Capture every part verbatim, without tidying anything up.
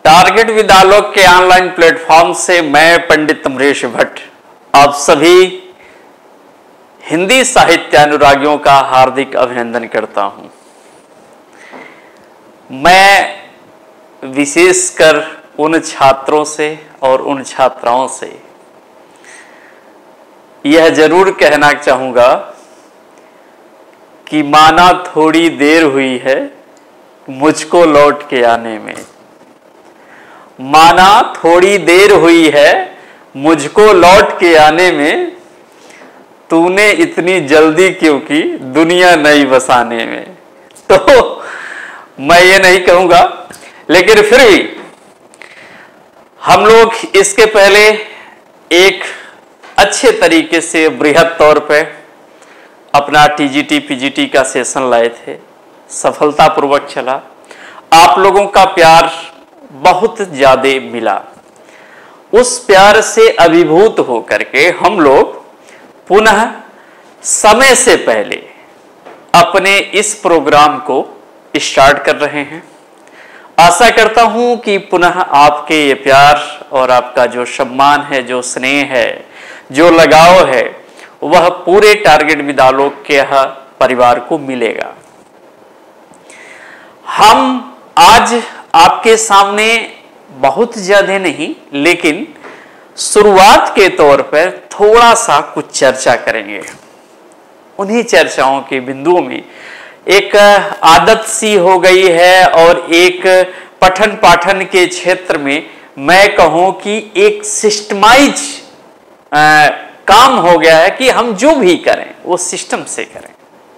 Target विद्यालोक के online platform से मैं पंडित अमरीश भट्ट आप सभी हिंदी साहित्य अनुरागियों का हार्दिक अभिनंदन करता हूं। मैं विशेषकर उन छात्रों से और उन छात्राओं से यह जरूर कहना चाहूंगा कि माना थोड़ी देर हुई है मुझको लौट के आने में, माना थोड़ी देर हुई है मुझको लौट के आने में, तूने इतनी जल्दी क्यों की दुनिया नई बसाने में। तो मैं ये नहीं कहूंगा, लेकिन फिर भी हम लोग इसके पहले एक अच्छे तरीके से बृहद तौर पे अपना टीजीटी पीजीटी का सेशन लाए थे, सफलतापूर्वक चला। आप लोगों का प्यार बहुत ज्यादा मिला। उस प्यार से अभिभूत होकर के हम लोग पुनः समय से पहले अपने इस प्रोग्राम को स्टार्ट कर रहे हैं। आशा करता हूं कि पुनः आपके ये प्यार और आपका जो सम्मान है, जो स्नेह है, जो लगाव है, वह पूरे टारगेट विद्यालोक के परिवार को मिलेगा। हम आज आपके सामने बहुत ज्यादा नहीं, लेकिन शुरुआत के तौर पर थोड़ा सा कुछ चर्चा करेंगे। उन्हीं चर्चाओं के बिंदुओं में एक आदत सी हो गई है और एक पठन पाठन के क्षेत्र में मैं कहूं कि एक सिस्टमाइज काम हो गया है कि हम जो भी करें वो सिस्टम से करें।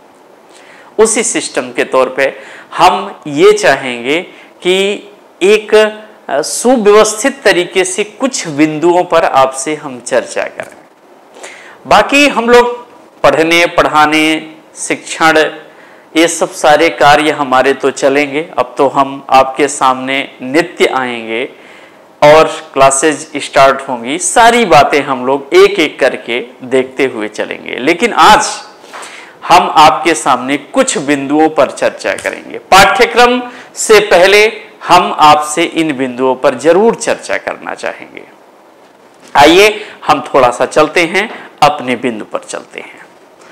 उसी सिस्टम के तौर पे हम ये चाहेंगे कि एक सुव्यवस्थित तरीके से कुछ बिंदुओं पर आपसे हम चर्चा करें। बाकी हम लोग पढ़ने पढ़ाने शिक्षण ये सब सारे कार्य हमारे तो चलेंगे। अब तो हम आपके सामने नित्य आएंगे और क्लासेज स्टार्ट होंगी, सारी बातें हम लोग एक एक करके देखते हुए चलेंगे। लेकिन आज हम आपके सामने कुछ बिंदुओं पर चर्चा करेंगे। पाठ्यक्रम से पहले हम आपसे इन बिंदुओं पर जरूर चर्चा करना चाहेंगे। आइए हम थोड़ा सा चलते हैं, अपने बिंदु पर चलते हैं।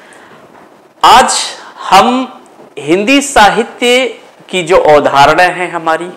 आज हम हिंदी साहित्य की जो अवधारणा है हमारी,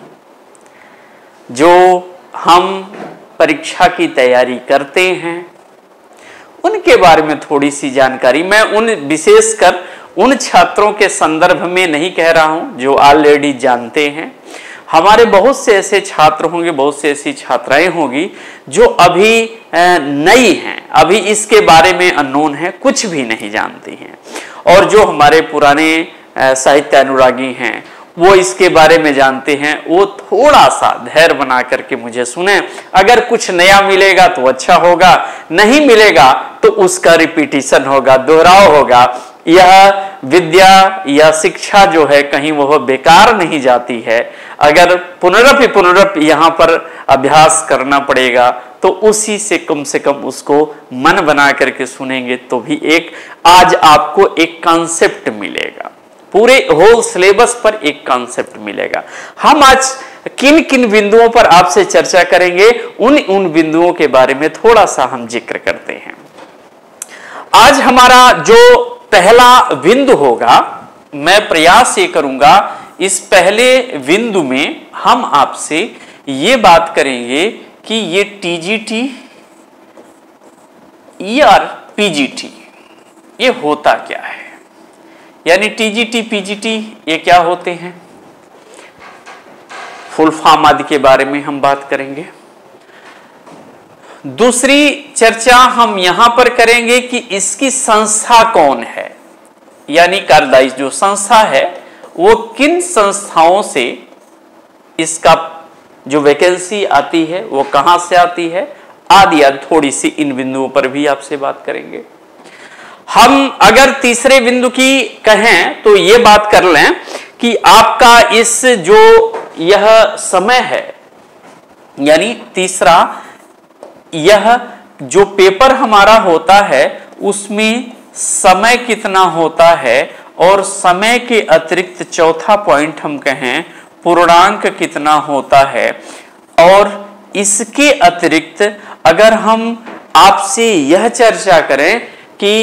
जो हम परीक्षा की तैयारी करते हैं, उनके बारे में थोड़ी सी जानकारी मैं उन विशेषकर उन छात्रों के संदर्भ में नहीं कह रहा हूं जो ऑलरेडी जानते हैं। हमारे बहुत से ऐसे छात्र होंगे, बहुत से ऐसी छात्राएं होंगी जो अभी नई हैं, अभी इसके बारे में अननोन है, कुछ भी नहीं जानती हैं। और जो हमारे पुराने साहित्य अनुरागी हैं वो इसके बारे में जानते हैं। वो थोड़ा सा धैर्य बना करके मुझे सुने। अगर कुछ नया मिलेगा तो अच्छा होगा, नहीं मिलेगा तो उसका रिपीटिशन होगा, दोहराव होगा। यह विद्या या शिक्षा जो है कहीं वह बेकार नहीं जाती है। अगर पुनरपि पुनरपि यहाँ पर अभ्यास करना पड़ेगा तो उसी से कम से कम उसको मन बना करके सुनेंगे तो भी एक आज आपको एक कॉन्सेप्ट मिलेगा, पूरे होल सिलेबस पर एक कॉन्सेप्ट मिलेगा। हम आज किन किन बिंदुओं पर आपसे चर्चा करेंगे, उन उन बिंदुओं के बारे में थोड़ा सा हम जिक्र करते हैं। आज हमारा जो पहला बिंदु होगा, मैं प्रयास ये करूंगा इस पहले बिंदु में हम आपसे ये बात करेंगे कि ये टीजीटी या पीजीटी ये होता क्या है, यानी टीजीटी पीजीटी ये क्या होते हैं, फुल फॉर्म आदि के बारे में हम बात करेंगे। दूसरी चर्चा हम यहां पर करेंगे कि इसकी संस्था कौन है, यानी कार्यदायी जो संस्था है वो किन संस्थाओं से इसका जो वैकेंसी आती है वो कहां से आती है, आदि आदि थोड़ी सी इन बिंदुओं पर भी आपसे बात करेंगे। हम अगर तीसरे बिंदु की कहें तो ये बात कर लें कि आपका इस जो यह समय है, यानी तीसरा यह जो पेपर हमारा होता है उसमें समय कितना होता है, और समय के अतिरिक्त चौथा पॉइंट हम कहें पूर्णांक कितना होता है, और इसके अतिरिक्त अगर हम आपसे यह चर्चा करें कि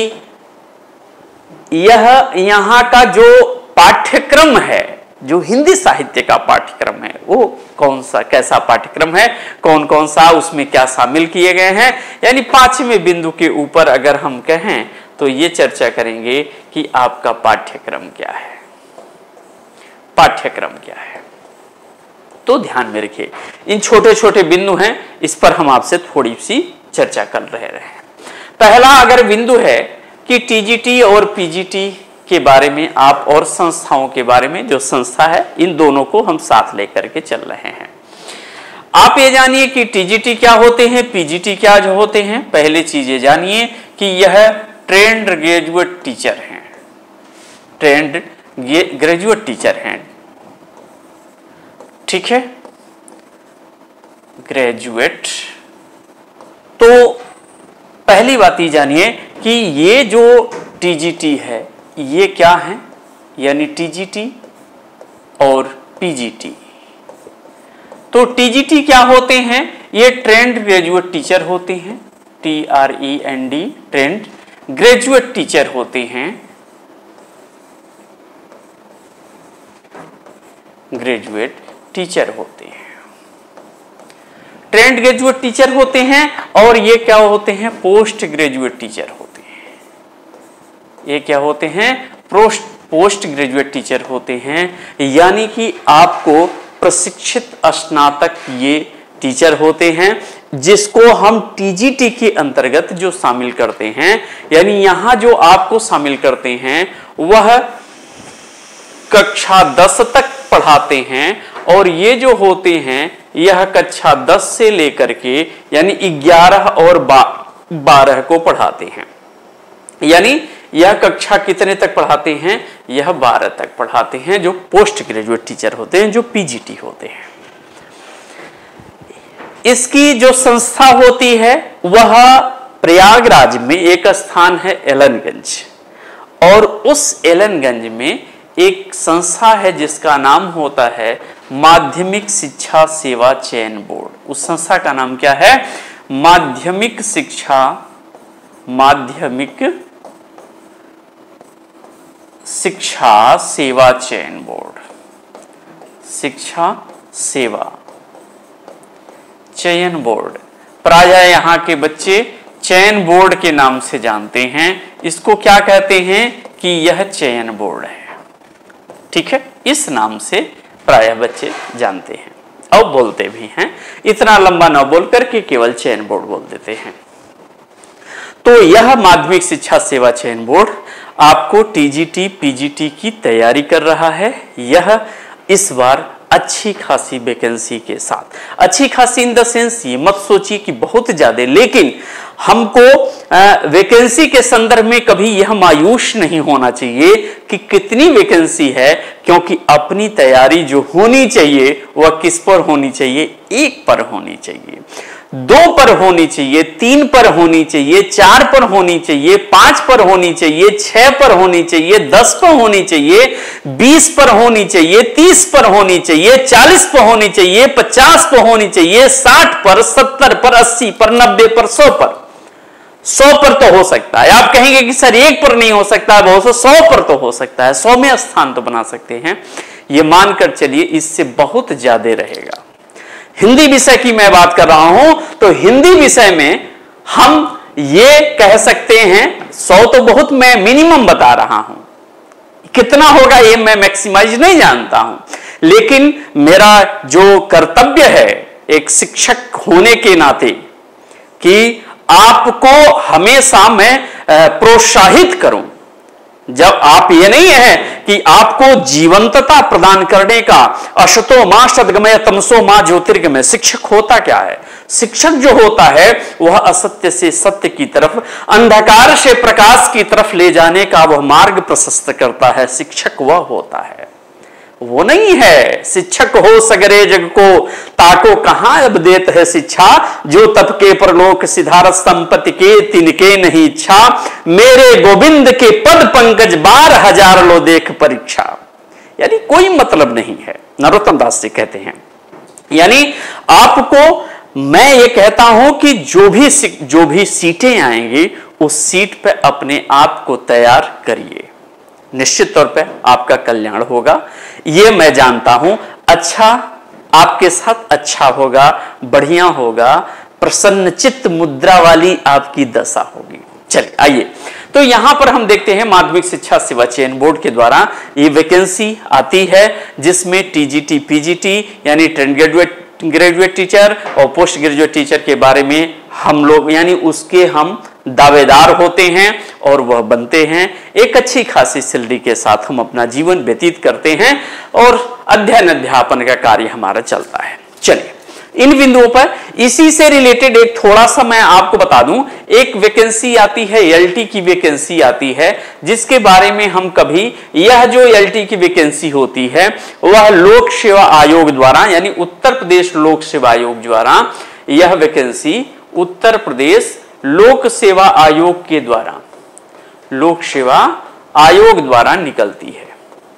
यह यहाँ का जो पाठ्यक्रम है, जो हिंदी साहित्य का पाठ्यक्रम है, वो कौन सा कैसा पाठ्यक्रम है, कौन कौन सा उसमें क्या शामिल किए गए हैं, यानी पांचवें बिंदु के ऊपर अगर हम कहें तो ये चर्चा करेंगे कि आपका पाठ्यक्रम क्या है, पाठ्यक्रम क्या है। तो ध्यान में रखिए, इन छोटे छोटे बिंदु हैं, इस पर हम आपसे थोड़ी सी चर्चा कर रहे हैं। पहला अगर बिंदु है कि टीजीटी और पीजीटी के बारे में आप और संस्थाओं के बारे में, जो संस्था है इन दोनों को हम साथ लेकर के चल रहे हैं। आप ये जानिए कि टीजीटी क्या होते हैं, पीजीटी क्या जो होते हैं। पहले चीज ये जानिए कि यह ट्रेंड ग्रेजुएट टीचर हैं, ट्रेंड ग्रेजुएट टीचर हैं, ठीक है, ग्रेजुएट। तो पहली बात ये जानिए कि ये जो टीजीटी है ये क्या है, यानी टीजीटी और पीजीटी। तो टीजीटी क्या होते हैं, ये ट्रेंड ग्रेजुएट टीचर होते हैं, T R E N D, trained graduate teacher होते हैं, ग्रेजुएट टीचर होते हैं, ट्रेंड ग्रेजुएट टीचर होते हैं। और ये क्या होते हैं, पोस्ट ग्रेजुएट टीचर होते हैं। ये क्या होते हैं, पोस्ट पोस्ट ग्रेजुएट टीचर होते हैं, यानी कि आपको प्रशिक्षित स्नातक ये टीचर होते हैं, जिसको हम टीजीटी के अंतर्गत जो शामिल करते हैं, यानी यहां जो आपको शामिल करते हैं वह कक्षा दस तक पढ़ाते हैं। और ये जो होते हैं यह कक्षा दस से लेकर के यानी ग्यारह और बारह को पढ़ाते हैं। यानी यह कक्षा कितने तक पढ़ाते हैं, यह बारह तक पढ़ाते हैं, जो पोस्ट ग्रेजुएट टीचर होते हैं, जो पीजीटी होते हैं। इसकी जो संस्था होती है वह प्रयागराज में एक स्थान है एलनगंज, और उस एलनगंज में एक संस्था है जिसका नाम होता है माध्यमिक शिक्षा सेवा चयन बोर्ड। उस संस्था का नाम क्या है, माध्यमिक शिक्षा माध्यमिक शिक्षा सेवा चयन बोर्ड, शिक्षा सेवा चयन बोर्ड। प्रायः यहाँ के बच्चे चयन बोर्ड के नाम से जानते हैं। इसको क्या कहते हैं कि यह चयन बोर्ड है, ठीक है, इस नाम से प्रायः बच्चे जानते हैं और बोलते भी हैं। इतना लंबा न बोल करके केवल चयन बोर्ड बोल देते हैं। तो यह माध्यमिक शिक्षा सेवा चयन बोर्ड आपको टीजीटी पीजीटी की तैयारी कर रहा है। यह इस बार अच्छी खासी वैकेंसी के साथ, अच्छी खासी इन द सेंस ये मत सोचिए कि बहुत ज्यादा, लेकिन हमको वैकेंसी के संदर्भ में कभी यह मायूस नहीं होना चाहिए कि कितनी वैकेंसी है, क्योंकि अपनी तैयारी जो होनी चाहिए वह किस पर होनी चाहिए, एक पर होनी चाहिए, दो पर होनी चाहिए, तीन पर होनी चाहिए, चार पर होनी चाहिए, पांच पर होनी चाहिए, छह पर होनी चाहिए, दस पर होनी चाहिए, बीस पर होनी चाहिए, तीस पर होनी चाहिए, चालीस पर होनी चाहिए, पचास पर होनी चाहिए, साठ पर, सत्तर पर, अस्सी पर, नब्बे पर, सौ पर। सौ पर तो हो सकता है। आप कहेंगे कि सर एक पर नहीं हो सकता, बहुत से सौ पर तो हो सकता है, सौ में स्थान तो बना सकते हैं। ये मानकर चलिए इससे बहुत ज्यादा रहेगा। हिंदी विषय की मैं बात कर रहा हूं, तो हिंदी विषय में हम ये कह सकते हैं, सौ तो बहुत मैं मिनिमम बता रहा हूं, कितना होगा ये मैं मैक्सिमाइज नहीं जानता हूं, लेकिन मेरा जो कर्तव्य है एक शिक्षक होने के नाते कि आपको हमेशा मैं प्रोत्साहित करूं। जब आप ये नहीं है कि आपको जीवंतता प्रदान करने का, असतो मां सद्गमय तमसो मां ज्योतिर्गमय, शिक्षक होता क्या है, शिक्षक जो होता है वह असत्य से सत्य की तरफ, अंधकार से प्रकाश की तरफ ले जाने का वह मार्ग प्रशस्त करता है। शिक्षक वह होता है, वो नहीं है शिक्षक हो सगरे जग को, ताको कहां अब देत है शिक्षा, जो तप के परलोक सिधारत संपत्ति के तिनके नहीं इच्छा, मेरे गोविंद के पद पंकज बार हजार लो देख परीक्षा। यानी कोई मतलब नहीं है, नरोत्तम दास जी कहते हैं। यानी आपको मैं ये कहता हूं कि जो भी जो भी सीटें आएंगी उस सीट पे अपने आप को तैयार करिए, निश्चित तौर पे आपका कल्याण होगा, ये मैं जानता हूं। अच्छा आपके साथ अच्छा होगा, बढ़िया होगा, प्रसन्नचित्त मुद्रा वाली आपकी दशा होगी। चलिए आइए, तो यहां पर हम देखते हैं माध्यमिक शिक्षा सेवा चयन बोर्ड के द्वारा ये वैकेंसी आती है जिसमें टीजीटी पीजीटी यानी ट्रेंड ग्रेजुएट ग्रेजुएट टीचर और पोस्ट ग्रेजुएट टीचर के बारे में हम लोग यानी उसके हम दावेदार होते हैं और वह बनते हैं। एक अच्छी खासी सैलरी के साथ हम अपना जीवन व्यतीत करते हैं और अध्ययन अध्यापन का कार्य हमारा चलता है। चलिए इन बिंदुओं पर इसी से रिलेटेड एक थोड़ा सा मैं आपको बता दूं, एक वैकेंसी आती है एलटी की वैकेंसी आती है जिसके बारे में हम कभी, यह जो एलटी की वैकेंसी होती है वह लोक सेवा आयोग द्वारा यानी उत्तर प्रदेश लोक सेवा आयोग द्वारा, यह वैकेंसी उत्तर प्रदेश लोक सेवा आयोग के द्वारा लोक सेवा आयोग द्वारा निकलती है।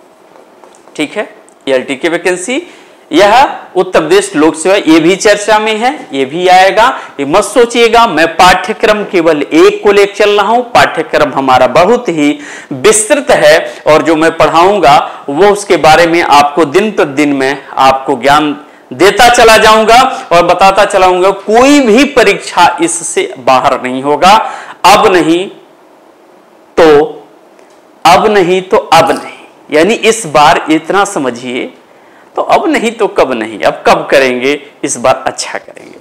ठीक है, एलटी की वैकेंसी यह उत्तर प्रदेश लोक सेवा, ये भी चर्चा में है, ये भी आएगा। ये मत सोचिएगा मैं पाठ्यक्रम केवल एक को लेकर चल रहा हूं, पाठ्यक्रम हमारा बहुत ही विस्तृत है और जो मैं पढ़ाऊंगा वो उसके बारे में आपको दिन प्रतिदिन में आपको ज्ञान देता चला जाऊंगा और बताता चलाऊंगा। कोई भी परीक्षा इससे बाहर नहीं होगा। अब नहीं तो अब नहीं तो अब नहीं, यानी इस बार इतना समझिए, तो अब नहीं तो कब नहीं, अब कब करेंगे, इस बार अच्छा करेंगे।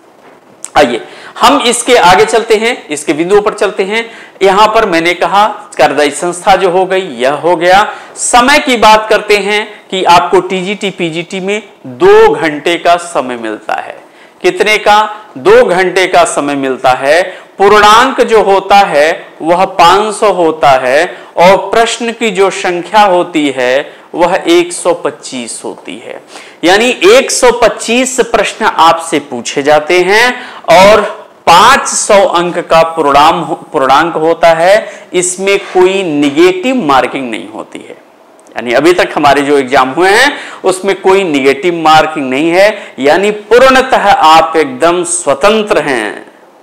आइए हम इसके आगे चलते हैं, इसके बिंदुओं पर चलते हैं। यहां पर मैंने कहा कार्यदायी संस्था जो हो गई यह हो गया। समय की बात करते हैं कि आपको टीजीटी पीजीटी में दो घंटे का समय मिलता है। कितने का? दो घंटे का समय मिलता है। पूर्णांक जो होता है वह पाँच सौ होता है और प्रश्न की जो संख्या होती है वह एक सौ पच्चीस होती है। यानी एक सौ पच्चीस प्रश्न आपसे पूछे जाते हैं और पाँच सौ अंक का पूर्णांक पूर्णांक होता है। इसमें कोई निगेटिव मार्किंग नहीं होती है। यानी अभी तक हमारे जो एग्जाम हुए हैं उसमें कोई निगेटिव मार्किंग नहीं है। यानी पूर्णतः आप एकदम स्वतंत्र हैं।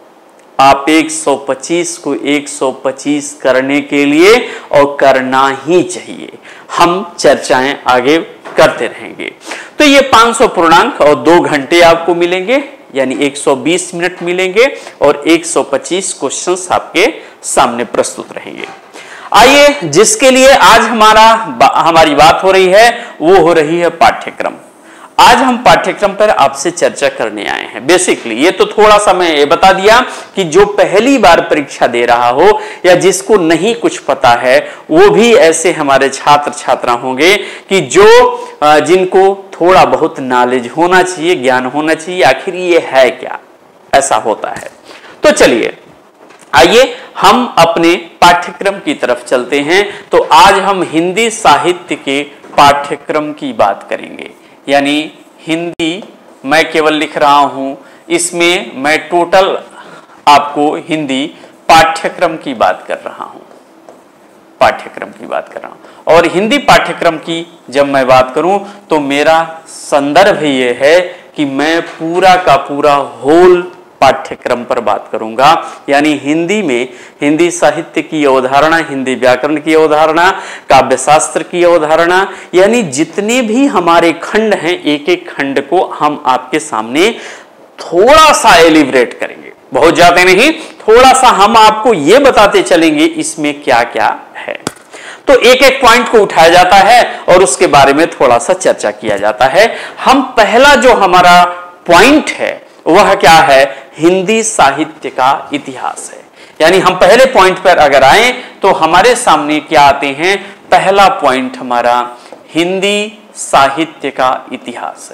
आप एक सौ पच्चीस को एक सौ पच्चीस करने के लिए और करना ही चाहिए। हम चर्चाएं आगे करते रहेंगे। तो ये पाँच सौ पूर्णांक और दो घंटे आपको मिलेंगे, यानी एक सौ बीस मिनट मिलेंगे और एक सौ पच्चीस क्वेश्चंस आपके सामने प्रस्तुत रहेंगे। आइए, जिसके लिए आज हमारा हमारी बात हो रही है वो हो रही है पाठ्यक्रम। आज हम पाठ्यक्रम पर आपसे चर्चा करने आए हैं। बेसिकली ये तो थोड़ा सा मैं ये बता दिया कि जो पहली बार परीक्षा दे रहा हो या जिसको नहीं कुछ पता है वो भी ऐसे हमारे छात्र छात्रा होंगे कि जो जिनको थोड़ा बहुत नॉलेज होना चाहिए, ज्ञान होना चाहिए, आखिर ये है क्या, ऐसा होता है। तो चलिए आइए हम अपने पाठ्यक्रम की तरफ चलते हैं। तो आज हम हिंदी साहित्य के पाठ्यक्रम की बात करेंगे। यानी हिंदी मैं केवल लिख रहा हूं, इसमें मैं टोटल आपको हिंदी पाठ्यक्रम की बात कर रहा हूं, पाठ्यक्रम की बात कर रहा हूं। और हिंदी पाठ्यक्रम की जब मैं बात करूं तो मेरा संदर्भ ये है कि मैं पूरा का पूरा होल पाठ्यक्रम पर बात करूंगा। यानी हिंदी में हिंदी साहित्य की अवधारणा, हिंदी व्याकरण की अवधारणा, काव्य शास्त्र की अवधारणा, यानी जितने भी हमारे खंड हैं एक एक खंड को हम आपके सामने थोड़ा सा एलिब्रेट करेंगे, बहुत ज्यादा नहीं, थोड़ा सा हम आपको ये बताते चलेंगे इसमें क्या क्या है। तो एक एक पॉइंट को उठाया जाता है और उसके बारे में थोड़ा सा चर्चा किया जाता है। हम पहला जो हमारा पॉइंट है वह क्या है? हिंदी साहित्य का इतिहास है। यानी हम पहले पॉइंट पर अगर आए तो हमारे सामने क्या आते हैं? पहला पॉइंट हमारा हिंदी साहित्य का इतिहास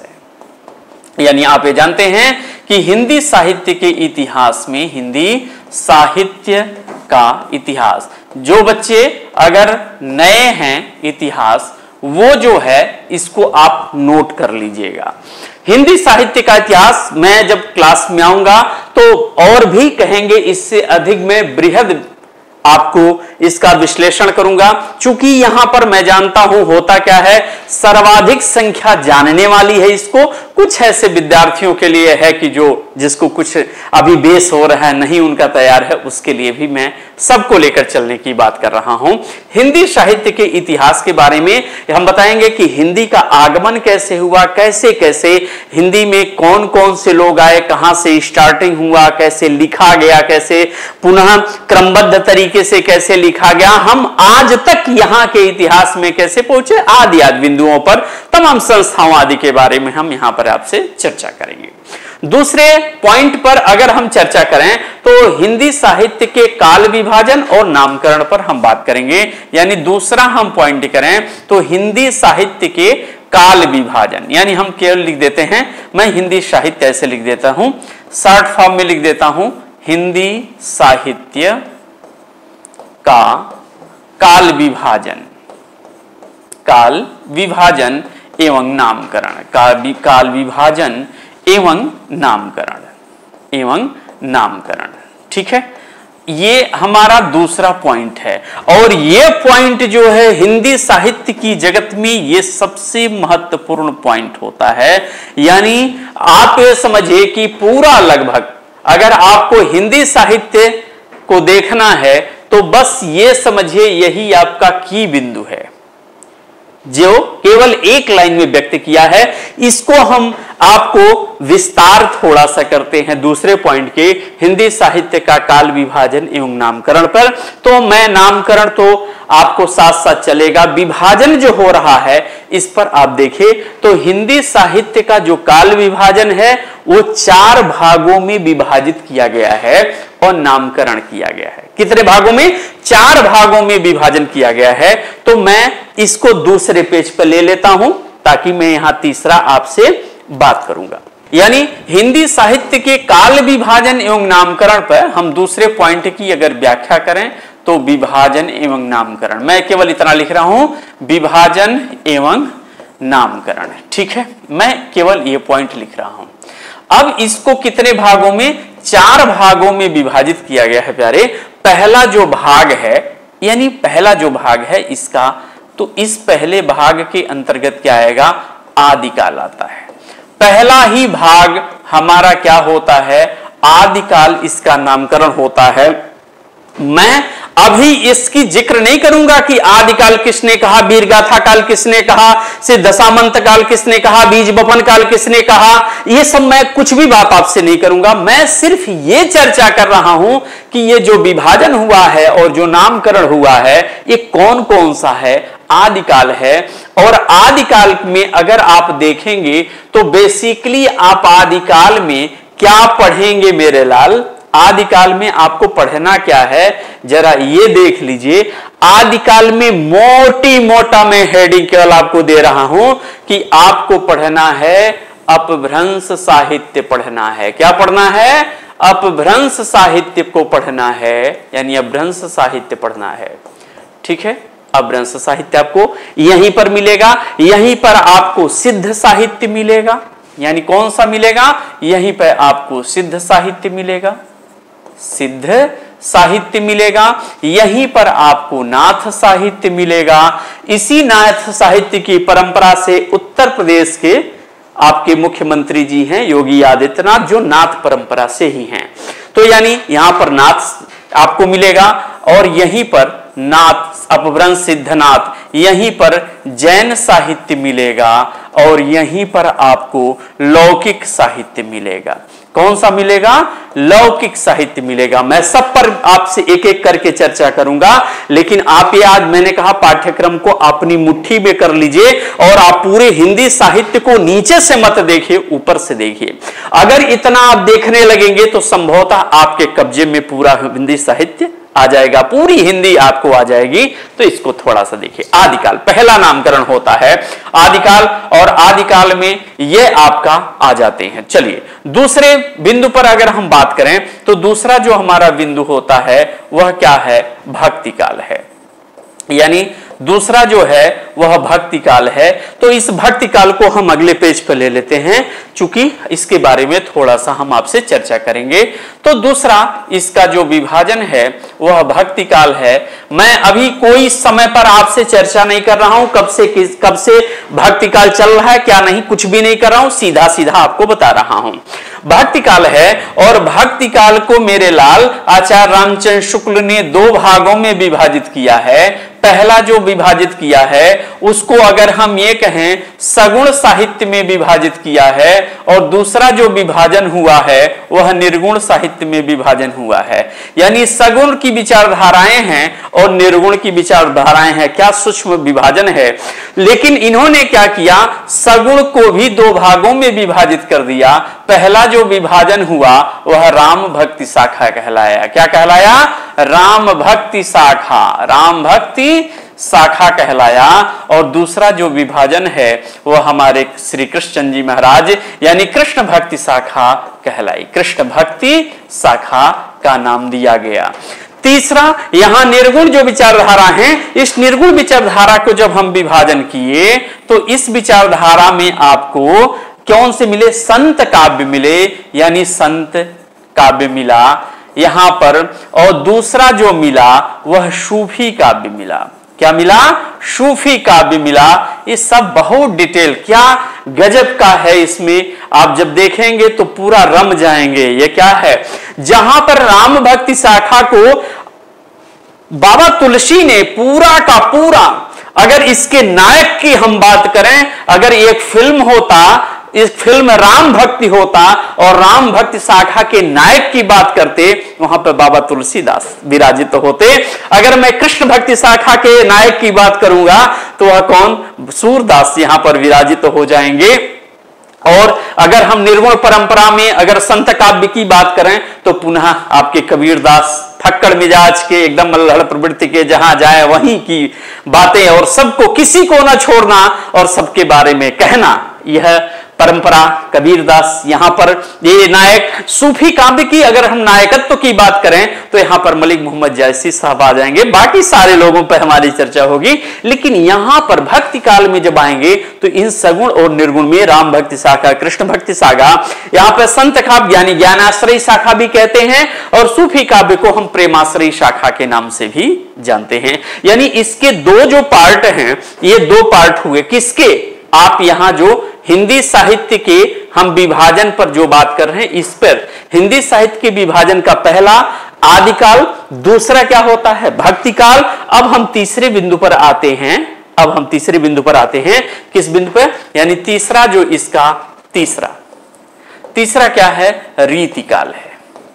है। यानी आप ये जानते हैं कि हिंदी साहित्य के इतिहास में हिंदी साहित्य का इतिहास, जो बच्चे अगर नए हैं इतिहास वो जो है इसको आप नोट कर लीजिएगा। हिंदी साहित्य का इतिहास मैं जब क्लास में आऊंगा तो और भी कहेंगे, इससे अधिक मैं बृहद आपको इसका विश्लेषण करूंगा। चूंकि यहां पर मैं जानता हूं होता क्या है, सर्वाधिक संख्या जानने वाली है इसको, कुछ ऐसे विद्यार्थियों के लिए है कि जो जिसको कुछ अभी बेस हो रहा है, नहीं उनका तैयार है, उसके लिए भी मैं सबको लेकर चलने की बात कर रहा हूं। हिंदी साहित्य के इतिहास के बारे में हम बताएंगे कि हिंदी का आगमन कैसे हुआ, कैसे कैसे हिंदी में कौन कौन से लोग आए, कहां से स्टार्टिंग हुआ, कैसे लिखा गया, कैसे पुनः क्रमबद्ध तरीके से कैसे लिखा गया, हम आज तक यहां के इतिहास में कैसे पहुंचे, आदि आदि बिंदुओं पर तमाम संस्थाओं आदि के बारे में हम यहां पर आपसे चर्चा करेंगे। दूसरे पॉइंट पर अगर हम चर्चा करें तो हिंदी साहित्य के काल विभाजन और नामकरण पर हम बात करेंगे। यानी दूसरा हम पॉइंट करें तो हिंदी साहित्य के काल विभाजन, यानी हम केवल लिख देते हैं, मैं हिंदी साहित्य ऐसे लिख देता हूं, शॉर्ट फॉर्म में लिख देता हूं, हिंदी साहित्य का काल विभाजन, काल विभाजन एवं नामकरण, काल काल विभाजन एवं नामकरण एवं नामकरण। ठीक है, ये हमारा दूसरा पॉइंट है और ये पॉइंट जो है हिंदी साहित्य की जगत में ये सबसे महत्वपूर्ण पॉइंट होता है। यानी आप ये समझिए कि पूरा लगभग अगर आपको हिंदी साहित्य को देखना है तो बस ये समझिए यही आपका की बिंदु है जो केवल एक लाइन में व्यक्त किया है। इसको हम आपको विस्तार थोड़ा सा करते हैं दूसरे पॉइंट के, हिंदी साहित्य का काल विभाजन एवं नामकरण पर। तो मैं नामकरण तो आपको साथ साथ चलेगा, विभाजन जो हो रहा है इस पर आप देखिए तो हिंदी साहित्य का जो काल विभाजन है वो चार भागों में विभाजित किया गया है और नामकरण किया गया है। कितने भागों में? चार भागों में विभाजन किया गया है। तो मैं इसको दूसरे पेज पर ले लेता हूं ताकि मैं यहां तीसरा आपसे बात करूंगा। यानी हिंदी साहित्य के काल विभाजन एवं नामकरण पर हम दूसरे पॉइंट की अगर व्याख्या करें तो विभाजन एवं नामकरण, मैं केवल इतना लिख रहा हूं, विभाजन एवं नामकरण। ठीक है, मैं केवल ये पॉइंट लिख रहा हूं। अब इसको कितने भागों में? चार भागों में विभाजित किया गया है प्यारे। पहला जो भाग है, यानी पहला जो भाग है इसका, तो इस पहले भाग के अंतर्गत क्या आएगा? आदिकाल आता है। पहला ही भाग हमारा क्या होता है? आदिकाल, इसका नामकरण होता है। मैं अभी इसकी जिक्र नहीं करूंगा कि आदिकाल किसने कहा, वीरगाथा काल किसने कहा, से दशामंत काल किसने कहा, बीज बपन काल किसने कहा, ये सब मैं कुछ भी बात आपसे नहीं करूंगा। मैं सिर्फ ये चर्चा कर रहा हूं कि ये जो विभाजन हुआ है और जो नामकरण हुआ है ये कौन कौन सा है, आदिकाल है। और आदिकाल में अगर आप देखेंगे तो बेसिकली आप आदिकाल में क्या पढ़ेंगे मेरे लाल? आदिकाल में आपको पढ़ना क्या है जरा ये देख लीजिए। आदिकाल में मोटी मोटा मैं हेडिंग केवल आपको दे रहा हूं कि आपको पढ़ना है अपभ्रंश साहित्य पढ़ना है। क्या पढ़ना है? अपभ्रंश साहित्य को पढ़ना है, यानी अपभ्रंश साहित्य पढ़ना है। ठीक है, अपभ्रंश साहित्य आपको यहीं पर मिलेगा। यहीं पर आपको सिद्ध साहित्य मिलेगा, यानी कौन सा मिलेगा? यहीं पर आपको सिद्ध साहित्य मिलेगा, सिद्ध साहित्य मिलेगा। यहीं पर आपको नाथ साहित्य मिलेगा। इसी नाथ साहित्य की परंपरा से उत्तर प्रदेश के आपके मुख्यमंत्री जी हैं योगी आदित्यनाथ, जो नाथ परंपरा से ही हैं। तो यानी यहां पर नाथ आपको मिलेगा और यहीं पर नाथ, अपभ्रंश सिद्धनाथ, यहीं पर जैन साहित्य मिलेगा और यहीं पर आपको लौकिक साहित्य मिलेगा। कौन सा मिलेगा? लौकिक साहित्य मिलेगा। मैं सब पर आपसे एक एक करके चर्चा करूंगा, लेकिन आप ये आज मैंने कहा पाठ्यक्रम को अपनी मुट्ठी में कर लीजिए और आप पूरे हिंदी साहित्य को नीचे से मत देखिए, ऊपर से देखिए। अगर इतना आप देखने लगेंगे तो संभवतः आपके कब्जे में पूरा हिंदी साहित्य आ जाएगा, पूरी हिंदी आपको आ जाएगी। तो इसको थोड़ा सा देखिए। आदिकाल, पहला नामकरण होता है आदिकाल और आदिकाल में ये आपका आ जाते हैं। चलिए दूसरे बिंदु पर अगर हम बात करें तो दूसरा जो हमारा बिंदु होता है वह क्या है? भक्ति काल है। यानी दूसरा जो है वह भक्ति काल है। तो इस भक्ति काल को हम अगले पेज पर ले लेते हैं, चूंकि इसके बारे में थोड़ा सा हम आपसे चर्चा करेंगे। तो दूसरा इसका जो विभाजन है वह भक्ति काल है। मैं अभी कोई समय पर आपसे चर्चा नहीं कर रहा हूं, कब से किस कब से भक्ति काल चल रहा है क्या नहीं, कुछ भी नहीं कर रहा हूं, सीधा सीधा आपको बता रहा हूं। भक्ति काल है और भक्ति काल को मेरे लाल आचार्य रामचंद्र शुक्ल ने दो भागों में विभाजित किया है। पहला जो विभाजित किया है उसको अगर हम ये कहें सगुण साहित्य में विभाजित किया है, और दूसरा जो विभाजन हुआ है वह निर्गुण साहित्य में विभाजन हुआ है। यानी सगुण की विचारधाराएं हैं और निर्गुण की विचारधाराएं हैं। क्या सूक्ष्म विभाजन है। लेकिन इन्होंने क्या किया, सगुण को भी दो भागों में विभाजित कर दिया। पहला जो विभाजन हुआ वह राम भक्ति शाखा कहलाया। क्या कहलाया, राम भक्ति शाखा, राम भक्ति शाखा कहलाया। और दूसरा जो विभाजन है वह हमारे श्री कृष्ण जी महाराज यानी कृष्ण भक्ति शाखा कहलाई, कृष्ण भक्ति शाखा का नाम दिया गया। तीसरा यहां निर्गुण जो विचारधारा है, इस निर्गुण विचारधारा को जब हम विभाजन किए तो इस विचारधारा में आपको कौन से मिले, संत काव्य मिले, यानी संत काव्य मिला यहां पर। और दूसरा जो मिला वह सूफी काव्य मिला। क्या मिला, सूफी काव्य मिला। ये सब बहुत डिटेल, क्या गजब का है, इसमें आप जब देखेंगे तो पूरा रम जाएंगे। ये क्या है, जहां पर राम भक्ति शाखा को बाबा तुलसी ने पूरा का पूरा, अगर इसके नायक की हम बात करें, अगर एक फिल्म होता, इस फिल्म राम भक्ति होता और राम भक्ति शाखा के नायक की बात करते, वहां पर बाबा तुलसीदास विराजित तो होते। अगर मैं कृष्ण भक्ति शाखा के नायक की बात करूंगा तो वह कौन, सूरदास यहां पर विराजित तो हो जाएंगे। और अगर हम निर्गुण परंपरा में अगर संत काव्य की बात करें तो पुनः आपके कबीरदास फक्कड़ मिजाज के, एकदम मल्लहड़ प्रवृत्ति के, जहां जाए वहीं की बातें, और सबको किसी को ना छोड़ना और सबके बारे में कहना, यह परंपरा कबीरदास। यहां पर ये नायक सूफी काव्य की अगर हम नायकत्व की बात करें तो यहां पर मलिक मोहम्मद जैसी साहब आ जाएंगे, बाकी सारे लोगों पर हमारी चर्चा होगी। लेकिन यहां पर भक्ति काल में जब आएंगे तो इन सगुण और निर्गुण में राम भक्ति शाखा, कृष्ण भक्ति शाखा, यहां पर संत काव्य यानी ज्ञानाश्रयी शाखा भी कहते हैं, और सूफी काव्य को हम प्रेमाश्रयी शाखा के नाम से भी जानते हैं। यानी इसके दो जो पार्ट हैं, ये दो पार्ट हुए किसके, आप यहां जो हिंदी साहित्य के हम विभाजन पर जो बात कर रहे हैं, इस पर हिंदी साहित्य के विभाजन का पहला आदिकाल, दूसरा क्या होता है भक्ति काल। अब हम तीसरे बिंदु पर आते हैं, अब हम तीसरे बिंदु पर आते हैं, किस बिंदु पर, यानी तीसरा जो इसका तीसरा तीसरा क्या है, रीतिकाल है।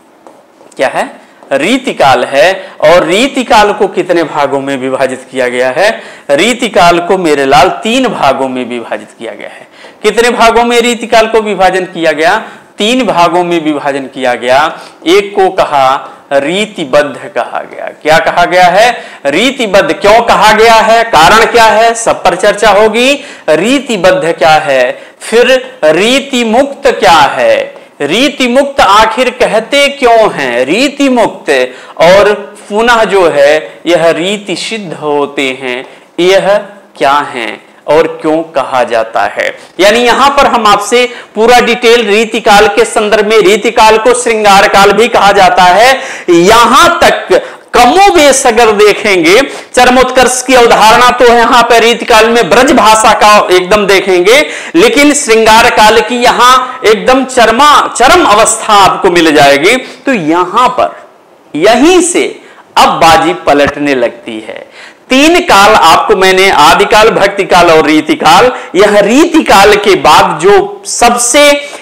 क्या है, रीतिकाल है। और रीतिकाल को कितने भागों में विभाजित किया गया है, रीतिकाल को मेरे लाल तीन भागों में विभाजित किया गया है। कितने भागों में रीतिकाल को विभाजन किया गया, तीन भागों में विभाजन किया गया। एक को कहा रीतिबद्ध कहा गया। क्या कहा गया है, रीतिबद्ध। क्यों कहा गया है, कारण क्या है, सब पर चर्चा होगी। रीतिबद्ध क्या है, फिर रीति मुक्त क्या है, रीति मुक्त आखिर कहते क्यों हैं रीति मुक्त, और पुनः जो है यह रीति सिद्ध होते हैं, यह क्या हैं और क्यों कहा जाता है। यानी यहां पर हम आपसे पूरा डिटेल रीतिकाल के संदर्भ में, रीतिकाल को श्रृंगार काल भी कहा जाता है, यहां तक कमोबेश अगर देखेंगे, चरमोत्कर्ष की अवधारणा तो यहां पर रीतिकाल में ब्रज भाषा का एकदम देखेंगे, लेकिन श्रृंगार काल की यहां एकदम चरमा चरम अवस्था आपको मिल जाएगी। तो यहां पर यहीं से अब बाजी पलटने लगती है। तीन काल आपको मैंने, आदिकाल, भक्ति काल और रीतिकाल, यह रीतिकाल के बाद जो सबसे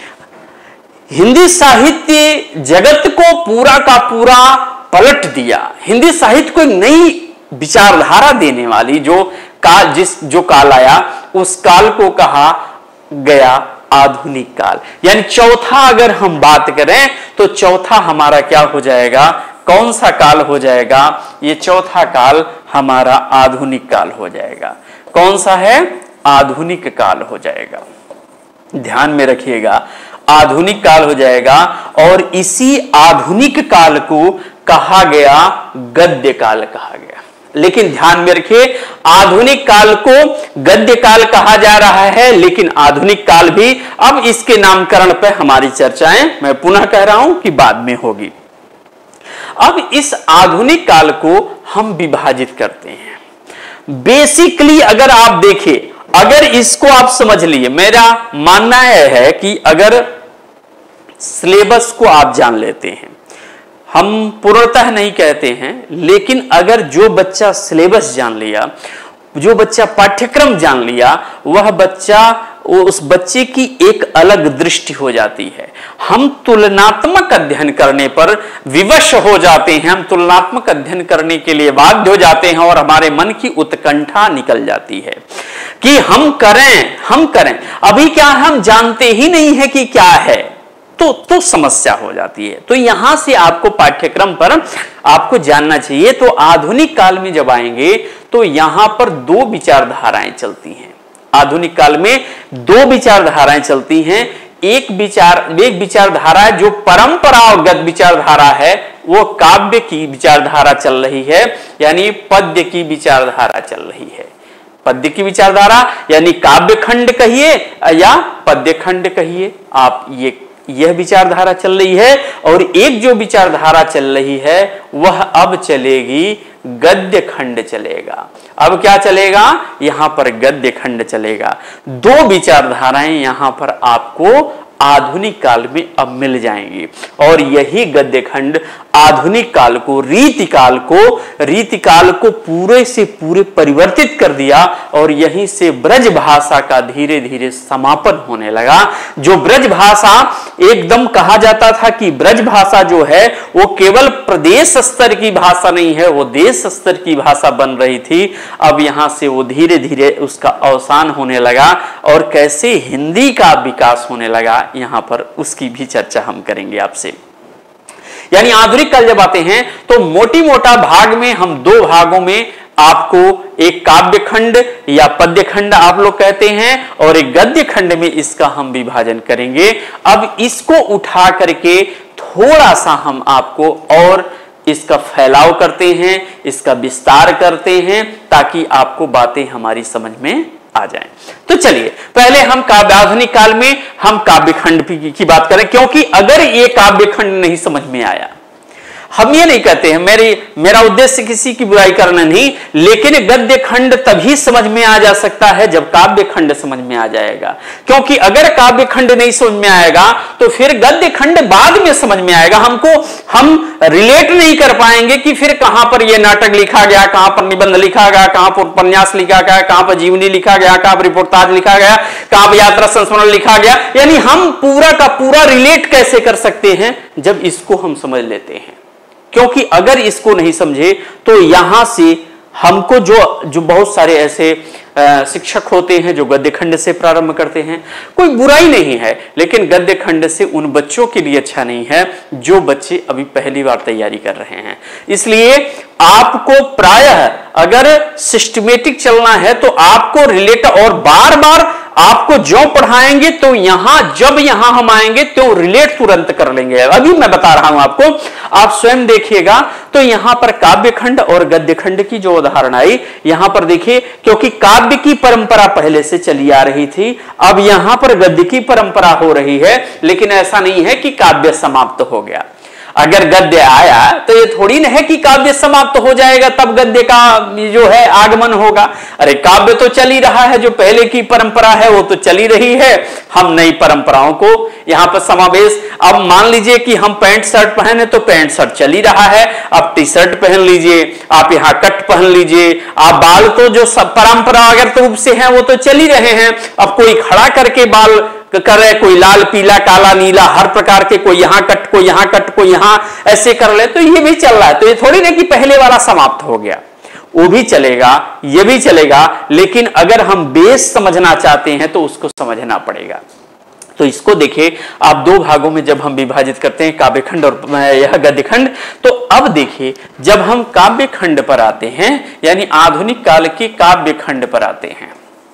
हिंदी साहित्य जगत को पूरा का पूरा पलट दिया, हिंदी साहित्य को एक नई विचारधारा देने वाली जो काल, जिस जो काल आया, उस काल को कहा गया आधुनिक काल। यानी चौथा अगर हम बात करें तो चौथा हमारा क्या हो जाएगा, कौन सा काल हो जाएगा, ये चौथा काल हमारा आधुनिक काल हो जाएगा। कौन सा है, आधुनिक काल हो जाएगा। ध्यान में रखिएगा, आधुनिक काल हो जाएगा। और इसी आधुनिक काल को कहा गया गद्य काल कहा गया। लेकिन ध्यान में रखिए, आधुनिक काल को गद्य काल कहा जा रहा है, लेकिन आधुनिक काल भी अब इसके नामकरण पर हमारी चर्चाएं, मैं पुनः कह रहा हूं, कि बाद में होगी। अब इस आधुनिक काल को हम विभाजित करते हैं। बेसिकली अगर आप देखें, अगर इसको आप समझ लिए, मेरा मानना यह है कि अगर सिलेबस को आप जान लेते हैं, हम पूर्णतः नहीं कहते हैं, लेकिन अगर जो बच्चा सिलेबस जान लिया, जो बच्चा पाठ्यक्रम जान लिया, वह बच्चा, उस बच्चे की एक अलग दृष्टि हो जाती है। हम तुलनात्मक अध्ययन करने पर विवश हो जाते हैं, हम तुलनात्मक अध्ययन करने के लिए बाध्य हो जाते हैं और हमारे मन की उत्कंठा निकल जाती है कि हम करें हम करें अभी क्या हम जानते ही नहीं है कि क्या है, तो तो समस्या हो जाती है। तो यहां से आपको पाठ्यक्रम पर आपको जानना चाहिए। तो आधुनिक काल में जब आएंगे तो यहां पर दो विचारधाराएं चलती हैं। आधुनिक काल में दो विचारधाराएं चलती हैं। एक विचार एक विचारधारा जो परंपरागत विचारधारा है, वो काव्य की विचारधारा चल रही है, यानी पद्य की विचारधारा चल रही है। पद्य की विचारधारा यानी काव्य खंड कहिए या पद्य खंड कहिए, आप ये यह विचारधारा चल रही है। और एक जो विचारधारा चल रही है वह अब चलेगी, गद्य खंड चलेगा। अब क्या चलेगा? यहां पर गद्य खंड चलेगा। दो विचारधाराएं यहां पर आपको आधुनिक काल में अब मिल जाएंगी और यही गद्य खंड आधुनिक काल को, रीति काल को रीति काल को पूरे से पूरे परिवर्तित कर दिया और यहीं से ब्रज भाषा का धीरे धीरे समापन होने लगा। जो ब्रज भाषा एकदम कहा जाता था कि ब्रज भाषा जो है वो केवल प्रदेश स्तर की भाषा नहीं है, वो देश स्तर की भाषा बन रही थी। अब यहां से वो धीरे धीरे उसका अवसान होने लगा और कैसे हिंदी का विकास होने लगा, यहां पर उसकी भी चर्चा हम करेंगे आपसे। यानी आधुनिक काल जब आते हैं तो मोटी मोटा भाग में हम दो भागों में आपको एक काव्य खंड या पद्य खंड आप लोग कहते हैं और एक गद्य खंड में इसका हम विभाजन करेंगे। अब इसको उठा करके थोड़ा सा हम आपको और इसका फैलाव करते हैं, इसका विस्तार करते हैं ताकि आपको बातें हमारी समझ में आ जाएं। तो चलिए पहले हम काव्य आधुनिक काल में हम काव्य खंड की बात करें, क्योंकि अगर ये काव्य खंड नहीं समझ में आया, हम ये नहीं कहते हैं, मेरी मेरा उद्देश्य किसी की बुराई करना नहीं, लेकिन गद्य खंड तभी समझ में आ जा सकता है जब काव्य खंड समझ में आ जाएगा। क्योंकि अगर काव्य खंड नहीं समझ में आएगा तो फिर गद्य खंड बाद में समझ में आएगा। हमको हम रिलेट नहीं कर पाएंगे कि फिर कहां पर यह नाटक लिखा गया, कहां पर निबंध लिखा गया, कहां पर उपन्यास लिखा गया, कहां पर जीवनी लिखा गया, कहां पर रिपोर्टाज लिखा गया, कहां पर यात्रा संस्मरण लिखा गया। यानी हम पूरा का पूरा रिलेट कैसे कर सकते हैं जब इसको हम समझ लेते हैं। क्योंकि अगर इसको नहीं समझे तो यहां से हमको जो जो बहुत सारे ऐसे शिक्षक होते हैं जो गद्य खंड से प्रारंभ करते हैं, कोई बुराई नहीं है, लेकिन गद्य खंड से उन बच्चों के लिए अच्छा नहीं है जो बच्चे अभी पहली बार तैयारी कर रहे हैं। इसलिए आपको प्रायः अगर सिस्टमेटिक चलना है तो आपको रिलेट और बार बार आपको जो पढ़ाएंगे तो यहां जब यहां हम आएंगे तो रिलेट तुरंत कर लेंगे। अभी मैं बता रहा हूं आपको, आप स्वयं देखिएगा। तो यहां पर काव्य खंड और गद्य खंड की जो उदाहरण आई, यहां पर देखिए, क्योंकि काव्य की परंपरा पहले से चली आ रही थी, अब यहां पर गद्य की परंपरा हो रही है। लेकिन ऐसा नहीं है कि काव्य समाप्त हो गया। अगर गद्य आया तो ये थोड़ी ना है कि काव्य समाप्त हो जाएगा तब गद्य का जो है आगमन होगा। अरे काव्य तो चल ही रहा है, जो पहले की परंपरा है वो तो चली रही है। हम नई परंपराओं को यहां पर समावेश, अब मान लीजिए कि हम पैंट शर्ट पहने तो पैंट शर्ट चल ही रहा है, अब टी शर्ट पहन लीजिए, आप यहाँ कट पहन लीजिए, आप बाल तो जो सब परंपरागत रूप से हैं वो तो चल ही रहे हैं। अब कोई खड़ा करके बाल कर रहे, कोई लाल पीला काला नीला हर प्रकार के, कोई यहां कट कोई यहां कट कोई यहां ऐसे कर ले, तो ये भी चल रहा है। तो ये थोड़ी ना कि पहले वाला समाप्त हो गया, वो भी चलेगा, ये भी चलेगा। लेकिन अगर हम बेस समझना चाहते हैं तो उसको समझना पड़ेगा। तो इसको देखिए, आप दो भागों में जब हम विभाजित करते हैं, काव्य खंड और यह गद्य खंड, तो अब देखिए जब हम काव्य खंड पर आते हैं, यानी आधुनिक काल के काव्य खंड पर आते हैं,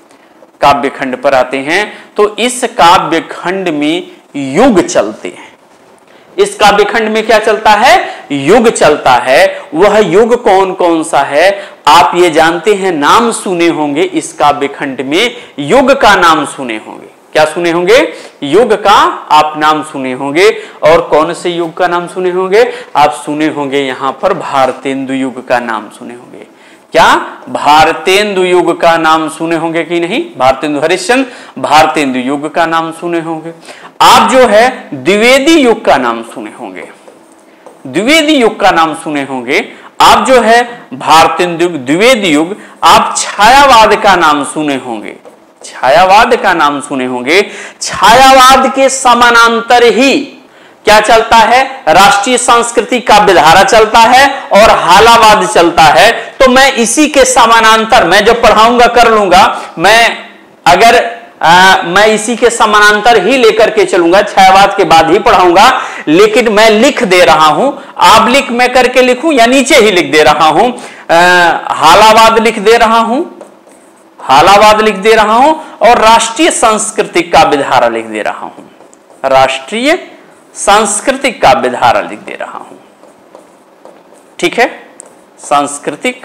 काव्य खंड पर आते हैं तो इस काव्य खंड में युग चलते हैं। इस काव्यखंड में क्या चलता है? युग चलता है। वह युग कौन कौन सा है आप ये जानते हैं, नाम सुने होंगे इस काव्यखंड में, युग का नाम सुने होंगे। क्या सुने होंगे? युग का आप नाम सुने होंगे। और कौन से युग का नाम सुने होंगे? आप सुने होंगे यहां पर भारतेंदु युग का नाम सुने होंगे। क्या भारतेंदु युग का नाम सुने होंगे कि नहीं? भारतेंदु हरिश्चंद्र भारतेंदु युग का नाम सुने होंगे। आप जो है द्विवेदी युग का नाम सुने होंगे, द्विवेदी युग का नाम सुने होंगे। आप जो है भारतेंदु द्विवेदी युग, आप छायावाद का नाम सुने होंगे, छायावाद का नाम सुने होंगे। छायावाद के समानांतर ही क्या चलता है? राष्ट्रीय संस्कृति का विधारा चलता है और हालावाद चलता है। तो मैं इसी के समानांतर, मैं जब पढ़ाऊंगा कर लूंगा, मैं अगर आ, मैं इसी के समानांतर ही लेकर के चलूंगा, छायावाद के बाद ही पढ़ाऊंगा। लेकिन मैं लिख दे रहा हूं, आप लिख मैं करके लिखूं या नीचे ही लिख दे रहा हूं, आ, हालावाद लिख दे रहा हूं, हालावाद लिख दे रहा हूं और राष्ट्रीय सांस्कृतिक काव्य धारा लिख दे रहा हूं, राष्ट्रीय सांस्कृतिक काव्य धारा लिख दे रहा हूं। ठीक है, सांस्कृतिक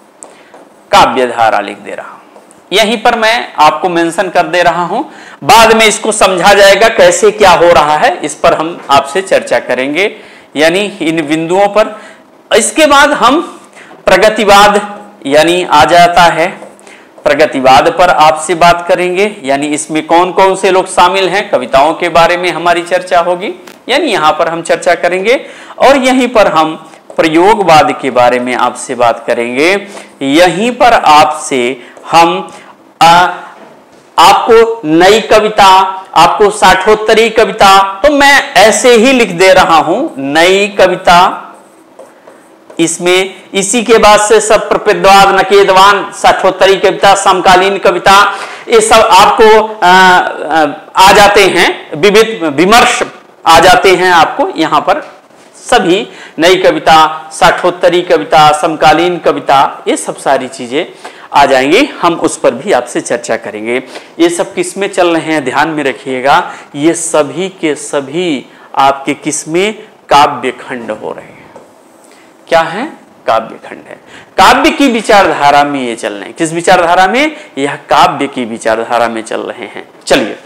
काव्य धारा लिख दे रहा हूं। यहीं पर मैं आपको मेंशन कर दे रहा हूं, बाद में इसको समझा जाएगा कैसे क्या हो रहा है, इस पर हम आपसे चर्चा करेंगे, यानी इन बिंदुओं पर। इसके बाद हम प्रगतिवाद यानी आ जाता है, प्रगतिवाद पर आपसे बात करेंगे, यानी इसमें कौन कौन से लोग शामिल हैं, कविताओं के बारे में हमारी चर्चा होगी, यानी यहां पर हम चर्चा करेंगे। और यहीं पर हम प्रयोगवाद के बारे में आपसे बात करेंगे। यहीं पर आपसे हम आ, आपको नई कविता, आपको साठोत्तरी कविता, तो मैं ऐसे ही लिख दे रहा हूं नई कविता, इसमें इसी के बाद से सब प्रपेदवाद, नकेदवान, साठोत्तरी कविता, समकालीन कविता, ये सब आपको आ, आ, आ जाते हैं, विविध विमर्श आ जाते हैं आपको यहां पर। सभी नई कविता, साठोत्तरी कविता, समकालीन कविता, ये सब सारी चीजें आ जाएंगी, हम उस पर भी आपसे चर्चा करेंगे। ये सब किसमें चल रहे हैं ध्यान में रखिएगा, ये सभी के सभी आपके किसमें? काव्य खंड हो रहे हैं। क्या है? काव्य खंड है। काव्य की विचारधारा में ये चल रहे हैं। किस विचारधारा में? यह काव्य की विचारधारा में चल रहे हैं। चलिए,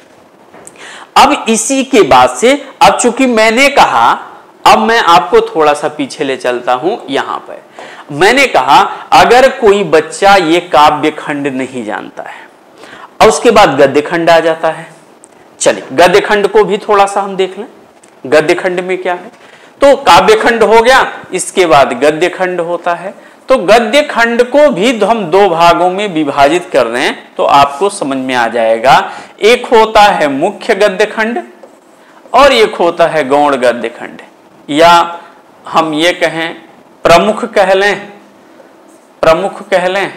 अब इसी के बाद से, अब चूंकि मैंने कहा, अब मैं आपको थोड़ा सा पीछे ले चलता हूं। यहां पर मैंने कहा अगर कोई बच्चा ये काव्य खंड नहीं जानता है और उसके बाद गद्य खंड आ जाता है, चलिए गद्य खंड को भी थोड़ा सा हम देख लें, गद्य खंड में क्या है। तो काव्य खंड हो गया, इसके बाद गद्य खंड होता है। तो गद्य खंड को भी हम दो भागों में विभाजित कर रहे हैं, तो आपको समझ में आ जाएगा। एक होता है मुख्य गद्य खंड और एक होता है गौण गद्य खंड, या हम ये कहें प्रमुख कह लें, प्रमुख कह लें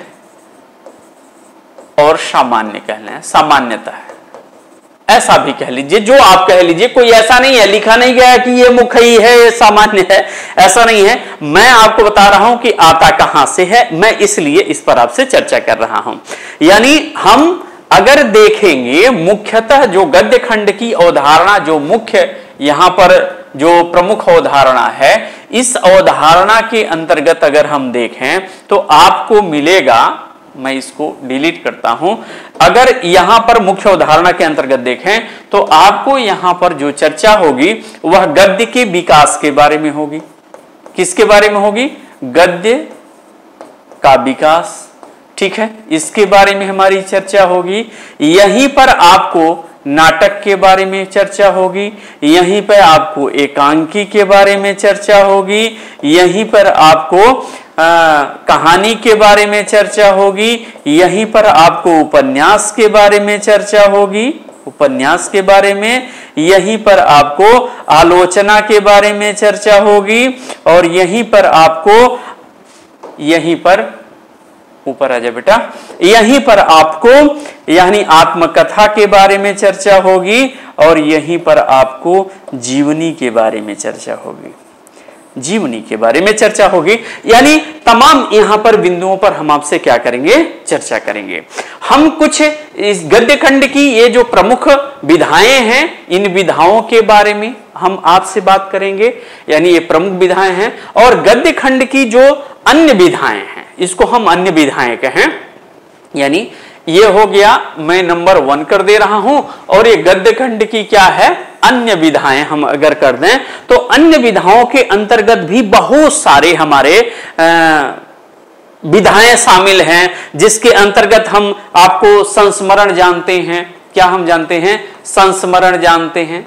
और सामान्य कह लें, सामान्यता है, ऐसा भी कह लीजिए, जो आप कह लीजिए। कोई ऐसा नहीं है, लिखा नहीं गया कि ये मुख्य ही है, ये सामान्य है, ऐसा नहीं है। मैं आपको बता रहा हूं कि आता कहां से है, मैं इसलिए इस पर आपसे चर्चा कर रहा हूं। यानी हम अगर देखेंगे मुख्यतः जो गद्य खंड की अवधारणा, जो मुख्य यहां पर जो प्रमुख अवधारणा है, इस अवधारणा के अंतर्गत अगर हम देखें तो आपको मिलेगा, मैं इसको डिलीट करता हूं, अगर यहां पर मुख्य अवधारणा के अंतर्गत देखें तो आपको यहां पर जो चर्चा होगी वह गद्य के विकास के बारे में होगी। किसके बारे में होगी? गद्य का विकास। ठीक है, इसके बारे में हमारी चर्चा होगी। यहीं पर आपको नाटक के बारे में चर्चा होगी, यहीं पर आपको एकांकी के बारे में चर्चा होगी, यहीं पर आपको आ, कहानी के बारे में चर्चा होगी, यहीं पर आपको उपन्यास के बारे में चर्चा होगी, उपन्यास के बारे में, यहीं पर आपको आलोचना के बारे में चर्चा होगी, और यहीं पर आपको, यहीं पर ऊपर आ जाए बेटा, यहीं पर आपको यानी आत्मकथा के बारे में चर्चा होगी, और यहीं पर आपको जीवनी के बारे में चर्चा होगी। जीवनी के बारे में चर्चा होगी। यानी तमाम यहां पर बिंदुओं पर हम आपसे क्या करेंगे, चर्चा करेंगे। हम कुछ इस गद्य खंड की ये जो प्रमुख विधाएं हैं, इन विधाओं के बारे में हम आपसे बात करेंगे, यानी ये प्रमुख विधाएं हैं। और गद्य खंड की जो अन्य विधाएं हैं, इसको हम अन्य विधाएं कहें। यानी ये हो गया, मैं नंबर वन कर दे रहा हूं, और ये गद्य खंड की क्या है, अन्य विधाएं हम अगर कर दें तो अन्य विधाओं के अंतर्गत भी बहुत सारे हमारे विधाएं शामिल हैं, जिसके अंतर्गत हम आपको संस्मरण जानते हैं। क्या हम जानते हैं, संस्मरण जानते हैं,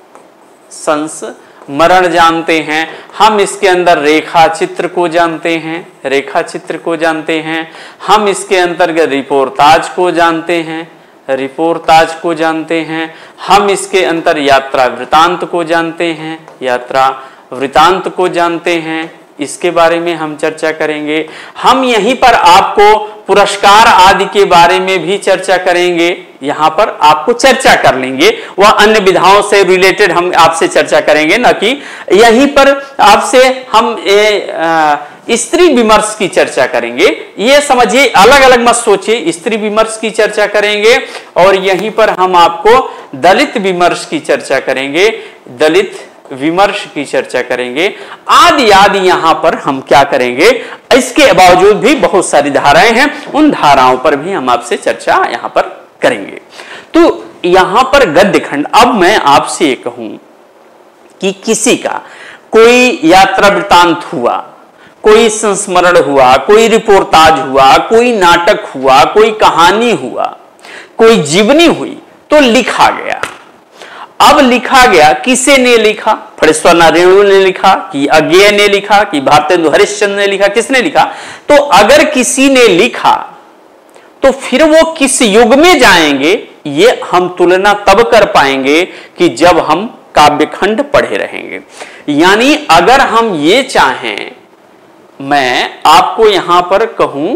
संस्मरण जानते हैं। हम इसके अंदर रेखा चित्र को जानते हैं, रेखा चित्र को जानते हैं। हम इसके अंतर्गत रिपोर्टाज को जानते हैं, रिपोर्टाज को जानते हैं। हम इसके अंतर यात्रा वृतांत को जानते हैं, यात्रा वृतांत को जानते हैं। इसके बारे में हम चर्चा करेंगे। हम यहीं पर आपको पुरस्कार आदि के बारे में भी चर्चा करेंगे। यहां पर आपको चर्चा कर लेंगे, वह अन्य विधाओं से रिलेटेड हम आपसे चर्चा करेंगे, न कि यहीं पर आपसे हम ए, आ, स्त्री विमर्श की चर्चा करेंगे। ये समझिए, अलग अलग मत सोचिए, स्त्री विमर्श की चर्चा करेंगे और यहीं पर हम आपको दलित विमर्श की चर्चा करेंगे, दलित विमर्श की चर्चा करेंगे, आदि आदि यहां पर हम क्या करेंगे। इसके बावजूद भी बहुत सारी धाराएं हैं, उन धाराओं पर भी हम आपसे चर्चा यहां पर करेंगे। तो यहां पर गद्य खंड, अब मैं आपसे ये कहूं कि किसी का कोई यात्रा वृतांत हुआ, कोई संस्मरण हुआ, कोई रिपोर्टाज हुआ, कोई नाटक हुआ, कोई कहानी हुआ, कोई जीवनी हुई, तो लिखा गया। अब लिखा गया, किसे ने लिखा, फणेश्वर नारायण ने लिखा कि अज्ञेय ने लिखा कि भारतेंदु हरिश्चंद्र ने लिखा, किसने लिखा। तो अगर किसी ने लिखा तो फिर वो किस युग में जाएंगे, ये हम तुलना तब कर पाएंगे कि जब हम काव्यखंड पढ़े रहेंगे। यानी अगर हम ये चाहें, मैं आपको यहां पर कहूं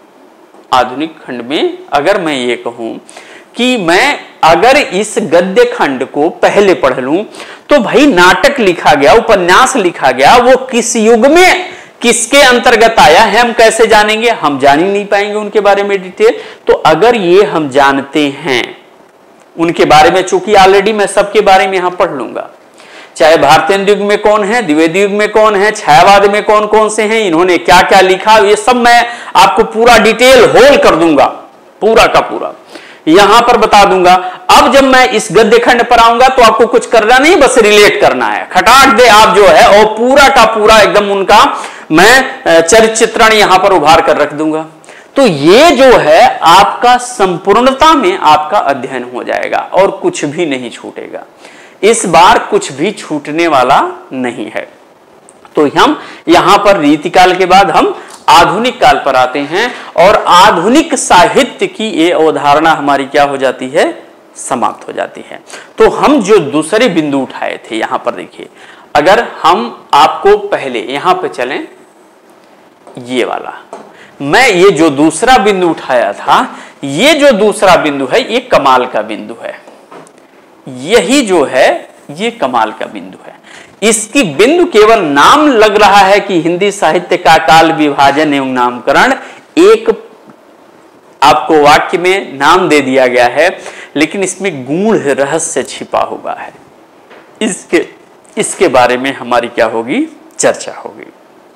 आधुनिक खंड में, अगर मैं ये कहूं कि मैं अगर इस गद्य खंड को पहले पढ़ लूं, तो भाई नाटक लिखा गया, उपन्यास लिखा गया, वो किस युग में किसके अंतर्गत आया है हम कैसे जानेंगे, हम जान ही नहीं पाएंगे उनके बारे में डिटेल। तो अगर ये हम जानते हैं उनके बारे में, चूंकि ऑलरेडी मैं सबके बारे में यहां पढ़ लूंगा, चाहे भारतेंदु युग में कौन है, द्विवेदी युग में कौन है, छायावाद में कौन कौन से हैं, इन्होंने क्या क्या लिखा, ये सब मैं आपको पूरा डिटेल होल कर दूंगा, पूरा का पूरा यहां पर बता दूंगा। अब जब मैं इस गद्य खंड पर आऊंगा तो आपको कुछ करना नहीं, बस रिलेट करना है, खटाक दे आप जो है, और पूरा का पूरा एकदम उनका मैं चरित्र चित्रण यहां पर उभार कर रख दूंगा। तो ये जो है आपका संपूर्णता में आपका अध्ययन हो जाएगा और कुछ भी नहीं छूटेगा। इस बार कुछ भी छूटने वाला नहीं है। तो हम यहां पर रीतिकाल के बाद हम आधुनिक काल पर आते हैं, और आधुनिक साहित्य की ये अवधारणा हमारी क्या हो जाती है, समाप्त हो जाती है। तो हम जो दूसरे बिंदु उठाए थे यहां पर देखिए, अगर हम आपको पहले यहां पे चलें, ये वाला मैं ये जो दूसरा बिंदु उठाया था, ये जो दूसरा बिंदु है, ये कमाल का बिंदु है। यही जो है ये कमाल का बिंदु है। इसकी बिंदु केवल नाम लग रहा है कि हिंदी साहित्य का काल विभाजन एवं नामकरण, एक आपको वाक्य में नाम दे दिया गया है, लेकिन इसमें गूढ़ रहस्य छिपा हुआ है। इसके इसके बारे में हमारी क्या होगी, चर्चा होगी।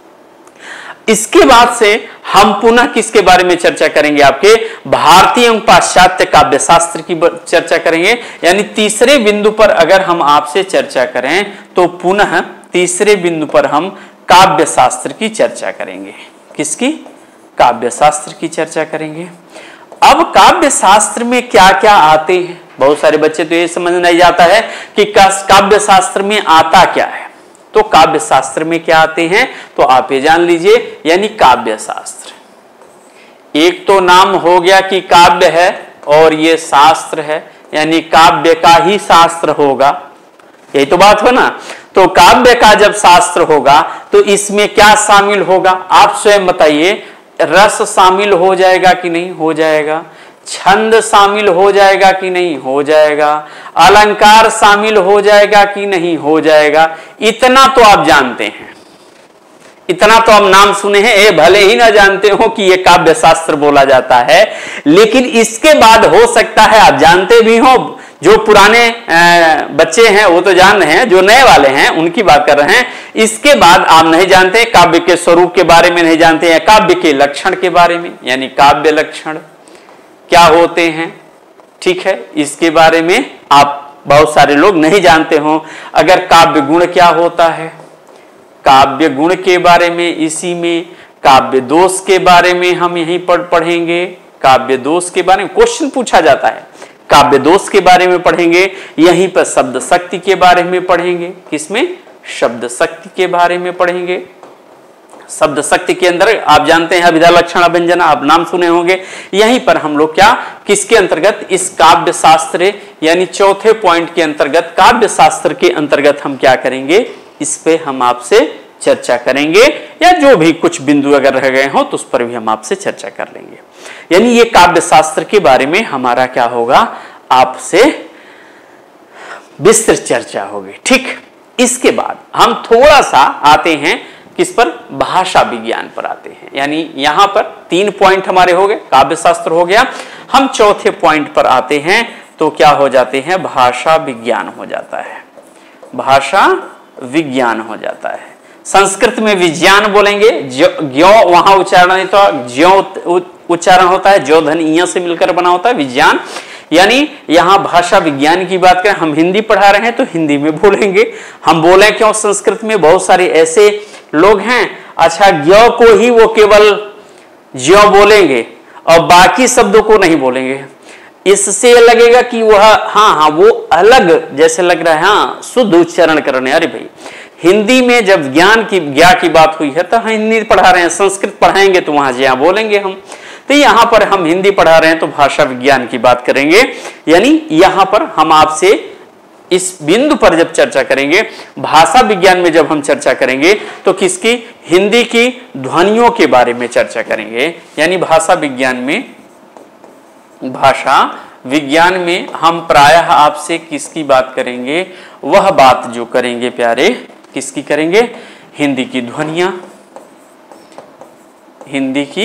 इसके बाद से हम पुनः किसके बारे में चर्चा करेंगे, आपके भारतीय एवं पाश्चात्य काव्य शास्त्र की चर्चा करेंगे। यानी तीसरे बिंदु पर अगर हम आपसे चर्चा करें तो पुनः तीसरे बिंदु पर हम काव्य शास्त्र की चर्चा करेंगे। किसकी, काव्य शास्त्र की चर्चा करेंगे। अब काव्य शास्त्र में क्या क्या आते हैं, बहुत सारे बच्चे तो ये समझ नहीं जाता है कि काव्य शास्त्र में आता क्या है। तो काव्य शास्त्र में क्या आते हैं, तो आप ये जान लीजिए, यानी काव्य शास्त्र, एक तो नाम हो गया कि काव्य है और ये शास्त्र है, यानी काव्य का ही शास्त्र होगा, यही तो बात हो ना। तो काव्य का जब शास्त्र होगा तो इसमें क्या शामिल होगा, आप स्वयं बताइए। रस शामिल हो जाएगा कि नहीं हो जाएगा, छंद शामिल हो जाएगा कि नहीं हो जाएगा, अलंकार शामिल हो जाएगा कि नहीं हो जाएगा, इतना तो आप जानते हैं। इतना तो हम नाम सुने हैं, ये भले ही ना जानते हो कि ये काव्य शास्त्र बोला जाता है, लेकिन इसके बाद हो सकता है आप जानते भी हो। जो पुराने बच्चे हैं वो तो जान रहे हैं, जो नए वाले हैं उनकी बात कर रहे हैं। इसके बाद आप नहीं जानते, काव्य के स्वरूप के बारे में नहीं जानते हैं, काव्य के लक्षण के बारे में, यानी काव्य लक्षण क्या होते हैं, ठीक है, इसके बारे में आप बहुत सारे लोग नहीं जानते हो। अगर काव्य गुण क्या होता है, काव्य गुण के बारे में इसी में, काव्य दोष के बारे में हम यहीं पर पढ़ेंगे। काव्य दोष के बारे में क्वेश्चन पूछा जाता है, काव्य दोष के बारे में पढ़ेंगे। यहीं पर शब्द शक्ति के बारे में पढ़ेंगे। किसमें? शब्द शक्ति के बारे में पढ़ेंगे। शब्द शक्ति के अंदर आप जानते हैं अभिधा लक्षण अभ्यंजना, आप नाम सुने होंगे। यहीं पर हम लोग क्या किसके अंतर्गत, इस काव्य शास्त्र यानी चौथे पॉइंट के अंतर्गत, काव्य शास्त्र के अंतर्गत हम क्या करेंगे, इस पे हम आपसे चर्चा करेंगे, या जो भी कुछ बिंदु अगर रह गए हो तो उस पर भी हम आपसे चर्चा कर लेंगे। यानी ये काव्य शास्त्र के बारे में हमारा क्या होगा, आपसे विस्तृत चर्चा होगी। ठीक, इसके बाद हम थोड़ा सा आते हैं किस पर, भाषा विज्ञान पर आते हैं। यानी यहां पर तीन पॉइंट हमारे हो गए, काव्य शास्त्र हो गया, हम चौथे पॉइंट पर आते हैं तो क्या हो जाते हैं, भाषा विज्ञान हो जाता है। भाषा विज्ञान हो जाता है। संस्कृत में विज्ञान बोलेंगे, ज्यो वहां उच्चारण नहीं तो ज्यो उच्चारण होता है, जो धन इया से मिलकर बना होता है विज्ञान। यानी यहां भाषा विज्ञान की बात करें, हम हिंदी पढ़ा रहे हैं तो हिंदी में बोलेंगे। हम बोले क्यों, संस्कृत में बहुत सारे ऐसे लोग हैं, अच्छा ज्यो को ही वो केवल ज्यो बोलेंगे और बाकी शब्दों को नहीं बोलेंगे। इससे लगेगा कि वह हाँ हाँ वो अलग जैसे लग रहा है, हाँ शुद्ध उच्चारण कर रहे हैं। अरे भाई, हिंदी में जब ज्ञान की ज्ञा की बात हुई है तो हम हिंदी पढ़ा रहे हैं, संस्कृत पढ़ाएंगे तो वहां ज्या बोलेंगे हम। तो यहां पर हम हिंदी पढ़ा रहे हैं तो भाषा विज्ञान की बात करेंगे। यानी यहां पर हम आपसे इस बिंदु पर जब चर्चा करेंगे, भाषा विज्ञान में जब हम चर्चा करेंगे तो किसकी, हिंदी की ध्वनियों के बारे में चर्चा करेंगे। यानी भाषा विज्ञान में, भाषा विज्ञान में हम प्रायः आपसे किसकी बात करेंगे, वह बात जो करेंगे प्यारे, किसकी करेंगे, हिंदी की ध्वनियां, हिंदी की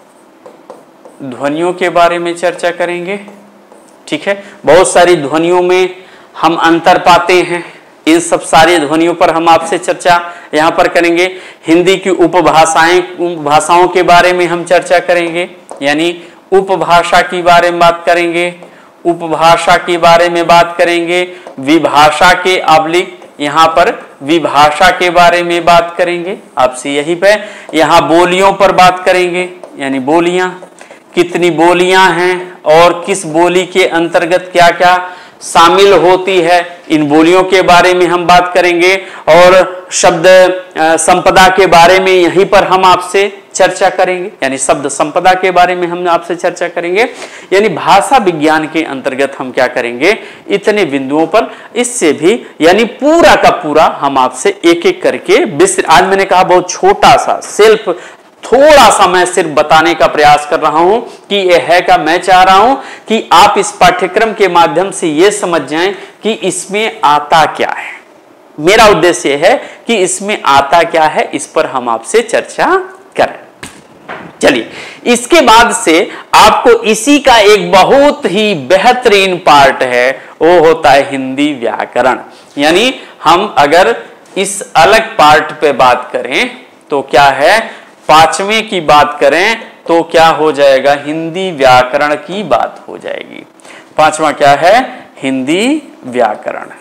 ध्वनियों के बारे में चर्चा करेंगे। ठीक है, बहुत सारी ध्वनियों में हम अंतर पाते हैं, इन सब सारी ध्वनियों पर हम आपसे चर्चा यहां पर करेंगे। हिंदी की उपभाषाएं, उपभाषाओं के बारे में हम चर्चा करेंगे, यानी उपभाषा की बारे में बात करेंगे, उपभाषा के बारे में बात करेंगे। विभाषा के अवलिक यहाँ पर विभाषा के बारे में बात करेंगे आपसे। यही पे यहाँ बोलियों पर बात करेंगे, यानी बोलियां, कितनी बोलियां हैं और किस बोली के अंतर्गत क्या क्या शामिल होती है, इन बोलियों के बारे में हम बात करेंगे। और शब्द संपदा के बारे में यहीं पर हम आपसे चर्चा करेंगे, यानी शब्द संपदा के बारे में हम आपसे चर्चा करेंगे। यानी भाषा विज्ञान के अंतर्गत हम क्या करेंगे, इतने बिंदुओं पर, इससे भी यानी पूरा का पूरा हम आपसे एक एक करके विस्तृत, आज मैंने कहा बहुत छोटा सा सेल्फ, थोड़ा सा मैं सिर्फ बताने का प्रयास कर रहा हूं कि यह है का, मैं चाह रहा हूं कि आप इस पाठ्यक्रम के माध्यम से यह समझ जाएं कि इसमें आता क्या है। मेरा उद्देश्य है कि इसमें आता क्या है, इस पर हम आपसे चर्चा करें। चलिए, इसके बाद से आपको इसी का एक बहुत ही बेहतरीन पार्ट है, वो होता है हिंदी व्याकरण। यानी हम अगर इस अलग पार्ट पे बात करें तो क्या है, पांचवें की बात करें तो क्या हो जाएगा, हिंदी व्याकरण की बात हो जाएगी। पांचवा क्या है, हिंदी व्याकरण,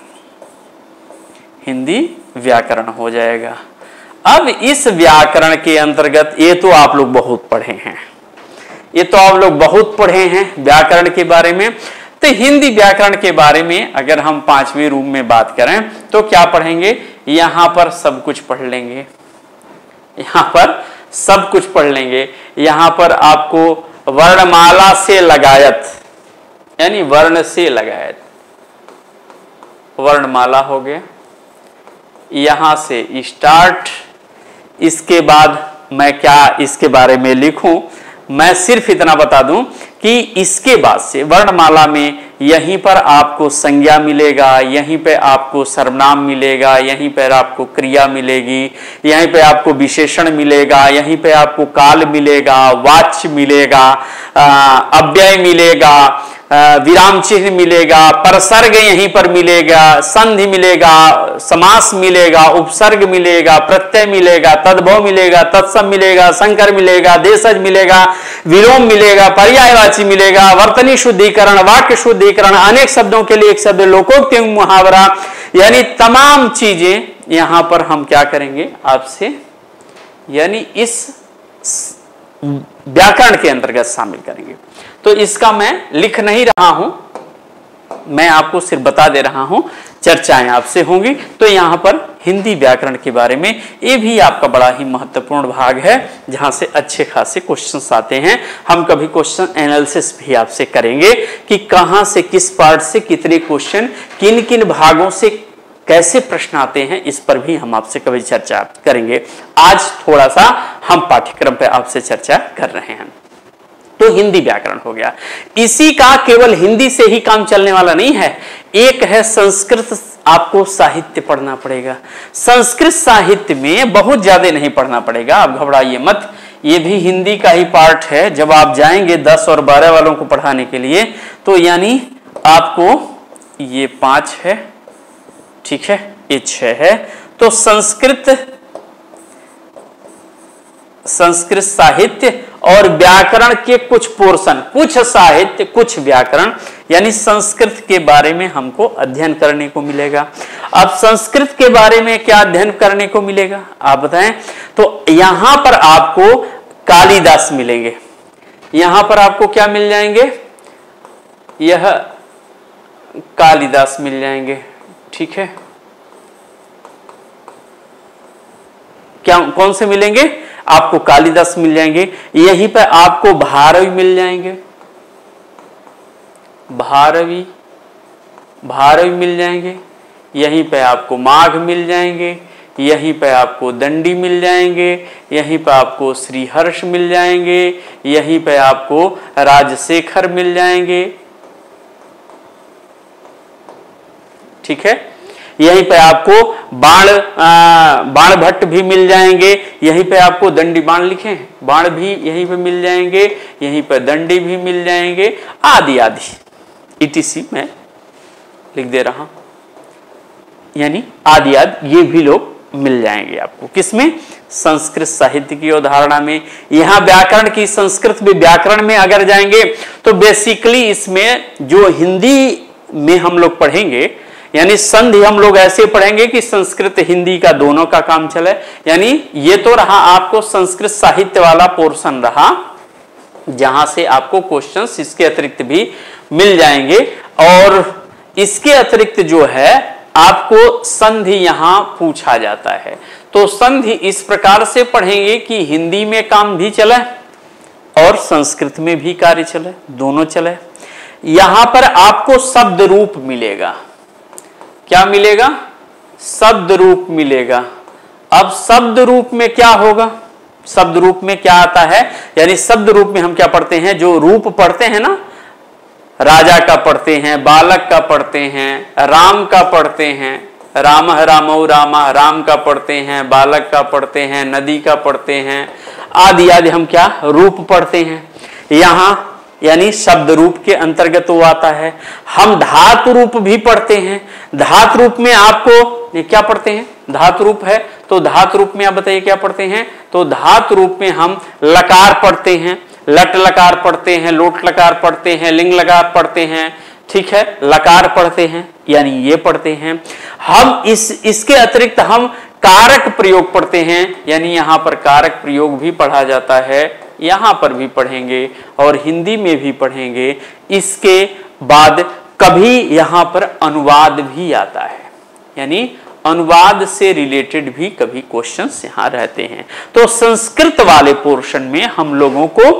हिंदी व्याकरण हो जाएगा। अब इस व्याकरण के अंतर्गत, ये तो आप लोग बहुत पढ़े हैं, ये तो आप लोग बहुत पढ़े हैं व्याकरण के बारे में। तो हिंदी व्याकरण के बारे में अगर हम पांचवें रूम में बात करें तो क्या पढ़ेंगे, यहां पर सब कुछ पढ़ लेंगे, यहां पर सब कुछ पढ़ लेंगे। यहां पर आपको वर्णमाला से लगायत, यानी वर्ण से लगायत, वर्णमाला हो गया, यहां से स्टार्ट। इसके बाद मैं क्या इसके बारे में लिखूं, मैं सिर्फ इतना बता दूं कि इसके बाद से वर्णमाला में यहीं पर आपको संज्ञा मिलेगा, यहीं पे आपको सर्वनाम मिलेगा, यहीं पर आपको क्रिया मिलेगी, यहीं पे आपको विशेषण मिलेगा, यहीं पे आपको काल मिलेगा, वाच्य मिलेगा, अव्यय मिलेगा, विराम चिन्ह मिलेगा, परसर्ग यहीं पर मिलेगा, संधि मिलेगा, समास मिलेगा, उपसर्ग मिलेगा, प्रत्यय मिलेगा, तद्भव मिलेगा, तत्सम मिलेगा, संकर मिलेगा, देशज मिलेगा, विलोम मिलेगा, पर्यायवाची मिलेगा, वर्तनी शुद्धिकरण, वाक्य शुद्धिकरण, अनेक शब्दों के लिए एक शब्द, लोकोक्ति मुहावरा, यानी तमाम चीजें यहां पर हम क्या करेंगे आपसे, यानी इस व्याकरण के अंतर्गत शामिल करेंगे। तो इसका मैं लिख नहीं रहा हूं, मैं आपको सिर्फ बता दे रहा हूं, चर्चाएं आपसे होंगी। तो यहां पर हिंदी व्याकरण के बारे में ये भी आपका बड़ा ही महत्वपूर्ण भाग है, जहां से अच्छे खासे क्वेश्चंस आते हैं। हम कभी क्वेश्चन एनालिसिस भी आपसे करेंगे कि कहां से, किस पार्ट से कितने क्वेश्चन, किन किन भागों से कैसे प्रश्न आते हैं, इस पर भी हम आपसे कभी चर्चा करेंगे। आज थोड़ा सा हम पाठ्यक्रम पे आपसे चर्चा कर रहे हैं। तो हिंदी व्याकरण हो गया। इसी का केवल हिंदी से ही काम चलने वाला नहीं है, एक है संस्कृत, आपको साहित्य पढ़ना पड़ेगा। संस्कृत साहित्य में बहुत ज्यादा नहीं पढ़ना पड़ेगा, आप घबराइए मत, ये भी हिंदी का ही पार्ट है। जब आप जाएंगे दस और बारह वालों को पढ़ाने के लिए, तो यानी आपको ये पांच है, ठीक है, ये छह है। तो संस्कृत संस्कृत साहित्य और व्याकरण के कुछ पोर्शन, कुछ साहित्य कुछ व्याकरण, यानी संस्कृत के बारे में हमको अध्ययन करने को मिलेगा। अब संस्कृत के बारे में क्या अध्ययन करने को मिलेगा आप बताएं। तो यहां पर आपको कालिदास मिलेंगे, यहां पर आपको क्या मिल जाएंगे, यह कालिदास मिल जाएंगे, ठीक है। क्या कौन से मिलेंगे, आपको कालिदास मिल जाएंगे। यहीं पर आपको भारवी मिल जाएंगे, भारवी भारवी मिल जाएंगे। यहीं पे आपको माघ मिल जाएंगे, यहीं पे आपको दंडी मिल जाएंगे, यहीं पे आपको श्रीहर्ष मिल जाएंगे, यहीं पे आपको राजशेखर मिल जाएंगे, ठीक है। यहीं पे आपको बाण बाण भट्ट भी मिल जाएंगे, यहीं पे आपको दंडी, बाण लिखे हैं, बाण भी यहीं पे मिल जाएंगे, यहीं पे दंडी भी मिल जाएंगे, आदि आदि इटीसी मैं लिख दे रहा हूं, यानी आदि आदि ये भी लोग मिल जाएंगे आपको। किसमें, संस्कृत साहित्य की अवधारणा में। यहां व्याकरण की, संस्कृत में व्याकरण में अगर जाएंगे तो बेसिकली इसमें जो हिंदी में हम लोग पढ़ेंगे, यानी संधि हम लोग ऐसे पढ़ेंगे कि संस्कृत हिंदी का दोनों का काम चले। यानी ये तो रहा आपको संस्कृत साहित्य वाला पोर्शन रहा, जहां से आपको क्वेश्चंस इसके अतिरिक्त भी मिल जाएंगे। और इसके अतिरिक्त जो है आपको संधि यहां पूछा जाता है। तो संधि इस प्रकार से पढ़ेंगे कि हिंदी में काम भी चले और संस्कृत में भी कार्य चले, दोनों चले। यहां पर आपको शब्द रूप मिलेगा, क्या मिलेगा, शब्द रूप मिलेगा। अब शब्द रूप में क्या होगा, शब्द रूप में क्या आता है, यानी शब्द रूप में हम क्या पढ़ते हैं, जो रूप पढ़ते हैं ना, राजा का पढ़ते हैं, बालक का पढ़ते हैं, राम का पढ़ते हैं, राम रामो रामा, राम का पढ़ते हैं, बालक का पढ़ते हैं, नदी का पढ़ते हैं, आदि आदि हम क्या रूप पढ़ते हैं। यहां यानी शब्द रूप के अंतर्गत वो आता है। हम धातु रूप भी पढ़ते हैं। धातु रूप में आपको ये क्या पढ़ते हैं, धातु रूप है, तो धातु रूप में आप बताइए क्या पढ़ते हैं। तो धातु रूप में हम लकार पढ़ते हैं, लट लकार पढ़ते हैं, लोट लकार पढ़ते हैं, लिंग लकार पढ़ते हैं, ठीक है, लकार पढ़ते हैं, यानी ये पढ़ते हैं हम। इस इसके अतिरिक्त हम कारक प्रयोग पढ़ते हैं, यानी यहां पर कारक प्रयोग भी पढ़ा जाता है, यहां पर भी पढ़ेंगे और हिंदी में भी पढ़ेंगे। इसके बाद कभी यहां पर अनुवाद भी आता है, यानी अनुवाद से रिलेटेड भी कभी क्वेश्चंस यहां रहते हैं। तो संस्कृत वाले पोर्शन में हम लोगों को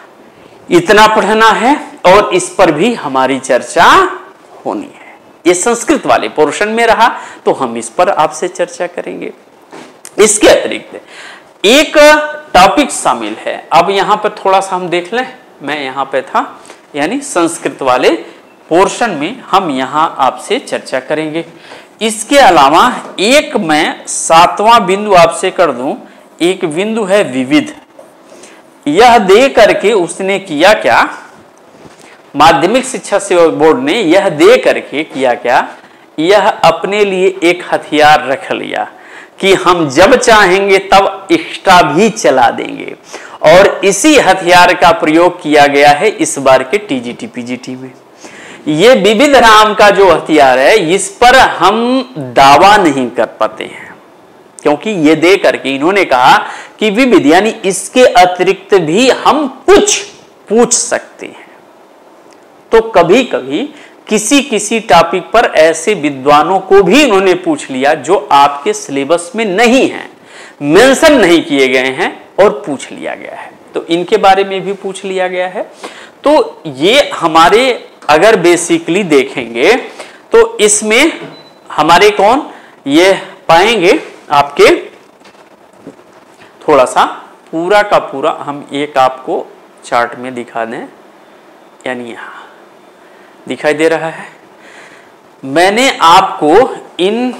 इतना पढ़ना है और इस पर भी हमारी चर्चा होनी है। ये संस्कृत वाले पोर्शन में रहा तो हम इस पर आपसे चर्चा करेंगे। इसके अतिरिक्त एक टॉपिक शामिल है। अब यहाँ पर थोड़ा सा हम देख लें, मैं यहाँ पे था, यानी संस्कृत वाले पोर्शन में हम यहाँ आपसे चर्चा करेंगे। इसके अलावा एक मैं सातवां बिंदु आपसे कर दूं, एक बिंदु है विविध। यह दे करके उसने किया क्या, माध्यमिक शिक्षा सेवा बोर्ड ने यह दे करके किया क्या, यह अपने लिए एक हथियार रख लिया कि हम जब चाहेंगे तब एक्स्ट्रा भी चला देंगे, और इसी हथियार का प्रयोग किया गया है इस बार के टीजीटी पीजीटी में। ये विविध नाम का जो हथियार है, इस पर हम दावा नहीं कर पाते हैं, क्योंकि ये दे करके इन्होंने कहा कि विविध यानी इसके अतिरिक्त भी हम कुछ पूछ सकते हैं। तो कभी कभी किसी किसी टॉपिक पर ऐसे विद्वानों को भी इन्होंने पूछ लिया जो आपके सिलेबस में नहीं है, मेंशन नहीं किए गए हैं, और पूछ लिया गया है। तो इनके बारे में भी पूछ लिया गया है। तो ये हमारे अगर बेसिकली देखेंगे तो इसमें हमारे कौन ये पाएंगे, आपके थोड़ा सा पूरा का पूरा हम एक आपको चार्ट में दिखा दें, यानी यहां दिखाई दे रहा है। मैंने आपको इन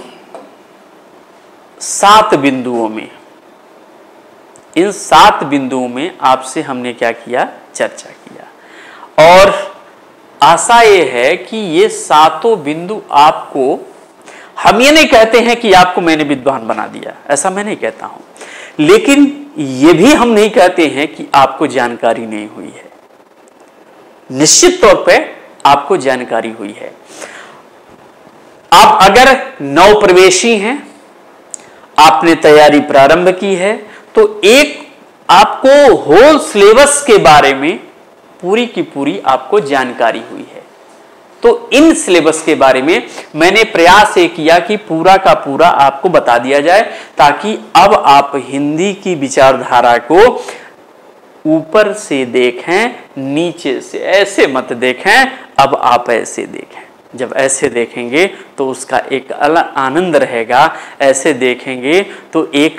सात बिंदुओं में इन सात बिंदुओं में आपसे हमने क्या किया, चर्चा किया, और आशा ये है कि ये सातों बिंदु आपको, हम ये नहीं कहते हैं कि आपको मैंने विद्वान बना दिया, ऐसा मैं नहीं कहता हूं, लेकिन ये भी हम नहीं कहते हैं कि आपको जानकारी नहीं हुई है। निश्चित तौर पे आपको जानकारी हुई है। आप अगर नव प्रवेशी हैं, आपने तैयारी प्रारंभ की है, तो एक आपको होल सिलेबस के बारे में पूरी की पूरी आपको जानकारी हुई है। तो इन सिलेबस के बारे में मैंने प्रयास ये किया कि पूरा का पूरा आपको बता दिया जाए, ताकि अब आप हिंदी की विचारधारा को ऊपर से देखें, नीचे से ऐसे मत देखें, अब आप ऐसे देखें। जब ऐसे देखेंगे तो उसका एक अलग आनंद रहेगा, ऐसे देखेंगे तो एक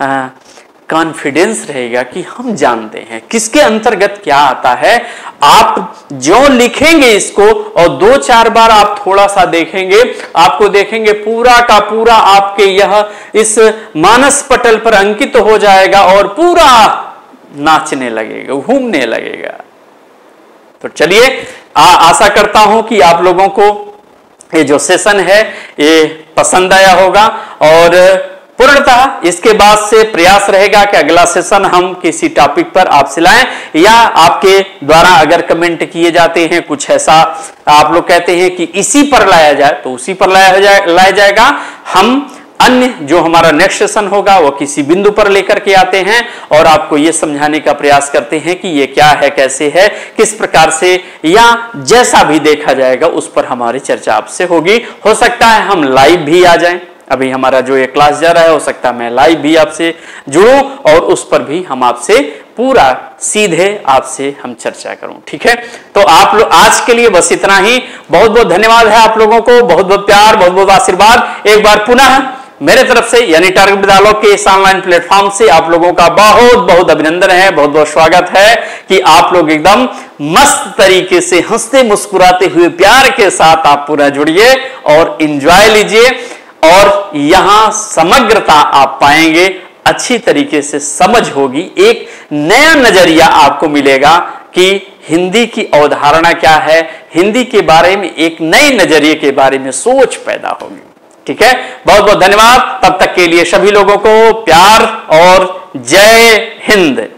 कॉन्फिडेंस रहेगा कि हम जानते हैं किसके अंतर्गत क्या आता है। आप जो लिखेंगे इसको और दो चार बार आप थोड़ा सा देखेंगे, आपको देखेंगे पूरा का पूरा आपके यह इस मानस पटल पर अंकित हो जाएगा और पूरा नाचने लगेगा, घूमने लगेगा। तो चलिए, आशा करता हूं कि आप लोगों को ये जो सेशन है ये पसंद आया होगा, और पूर्णतः इसके बाद से प्रयास रहेगा कि अगला सेशन हम किसी टॉपिक पर आपसे लाएं, या आपके द्वारा अगर कमेंट किए जाते हैं कुछ ऐसा आप लोग कहते हैं कि इसी पर लाया जाए, तो उसी पर लाया जाए लाया जाएगा। हम अन्य जो हमारा नेक्स्ट सेशन होगा वो किसी बिंदु पर लेकर के आते हैं और आपको ये समझाने का प्रयास करते हैं कि ये क्या है, कैसे है, किस प्रकार से, या जैसा भी देखा जाएगा उस पर हमारी चर्चा आपसे होगी। हो सकता है हम लाइव भी आ जाएं, अभी हमारा जो ये क्लास जा रहा है हो सकता है मैं लाइव भी आपसे जुड़ूं और उस पर भी हम आपसे पूरा सीधे आपसे हम चर्चा करूं। ठीक है, तो आप लोग आज के लिए बस इतना ही। बहुत बहुत धन्यवाद है आप लोगों को, बहुत बहुत प्यार, बहुत बहुत आशीर्वाद। एक बार पुनः मेरे तरफ से यानी टारगेट विद्यालय के इस ऑनलाइन प्लेटफॉर्म से आप लोगों का बहुत बहुत अभिनंदन है, बहुत बहुत स्वागत है कि आप लोग एकदम मस्त तरीके से हंसते मुस्कुराते हुए प्यार के साथ आप पूरा जुड़िए और एंजॉय लीजिए, और यहां समग्रता आप पाएंगे, अच्छी तरीके से समझ होगी, एक नया नजरिया आपको मिलेगा कि हिंदी की अवधारणा क्या है, हिंदी के बारे में एक नए नजरिए के बारे में सोच पैदा होगी। ठीक है, बहुत बहुत धन्यवाद। तब तक के लिए सभी लोगों को प्यार और जय हिंद।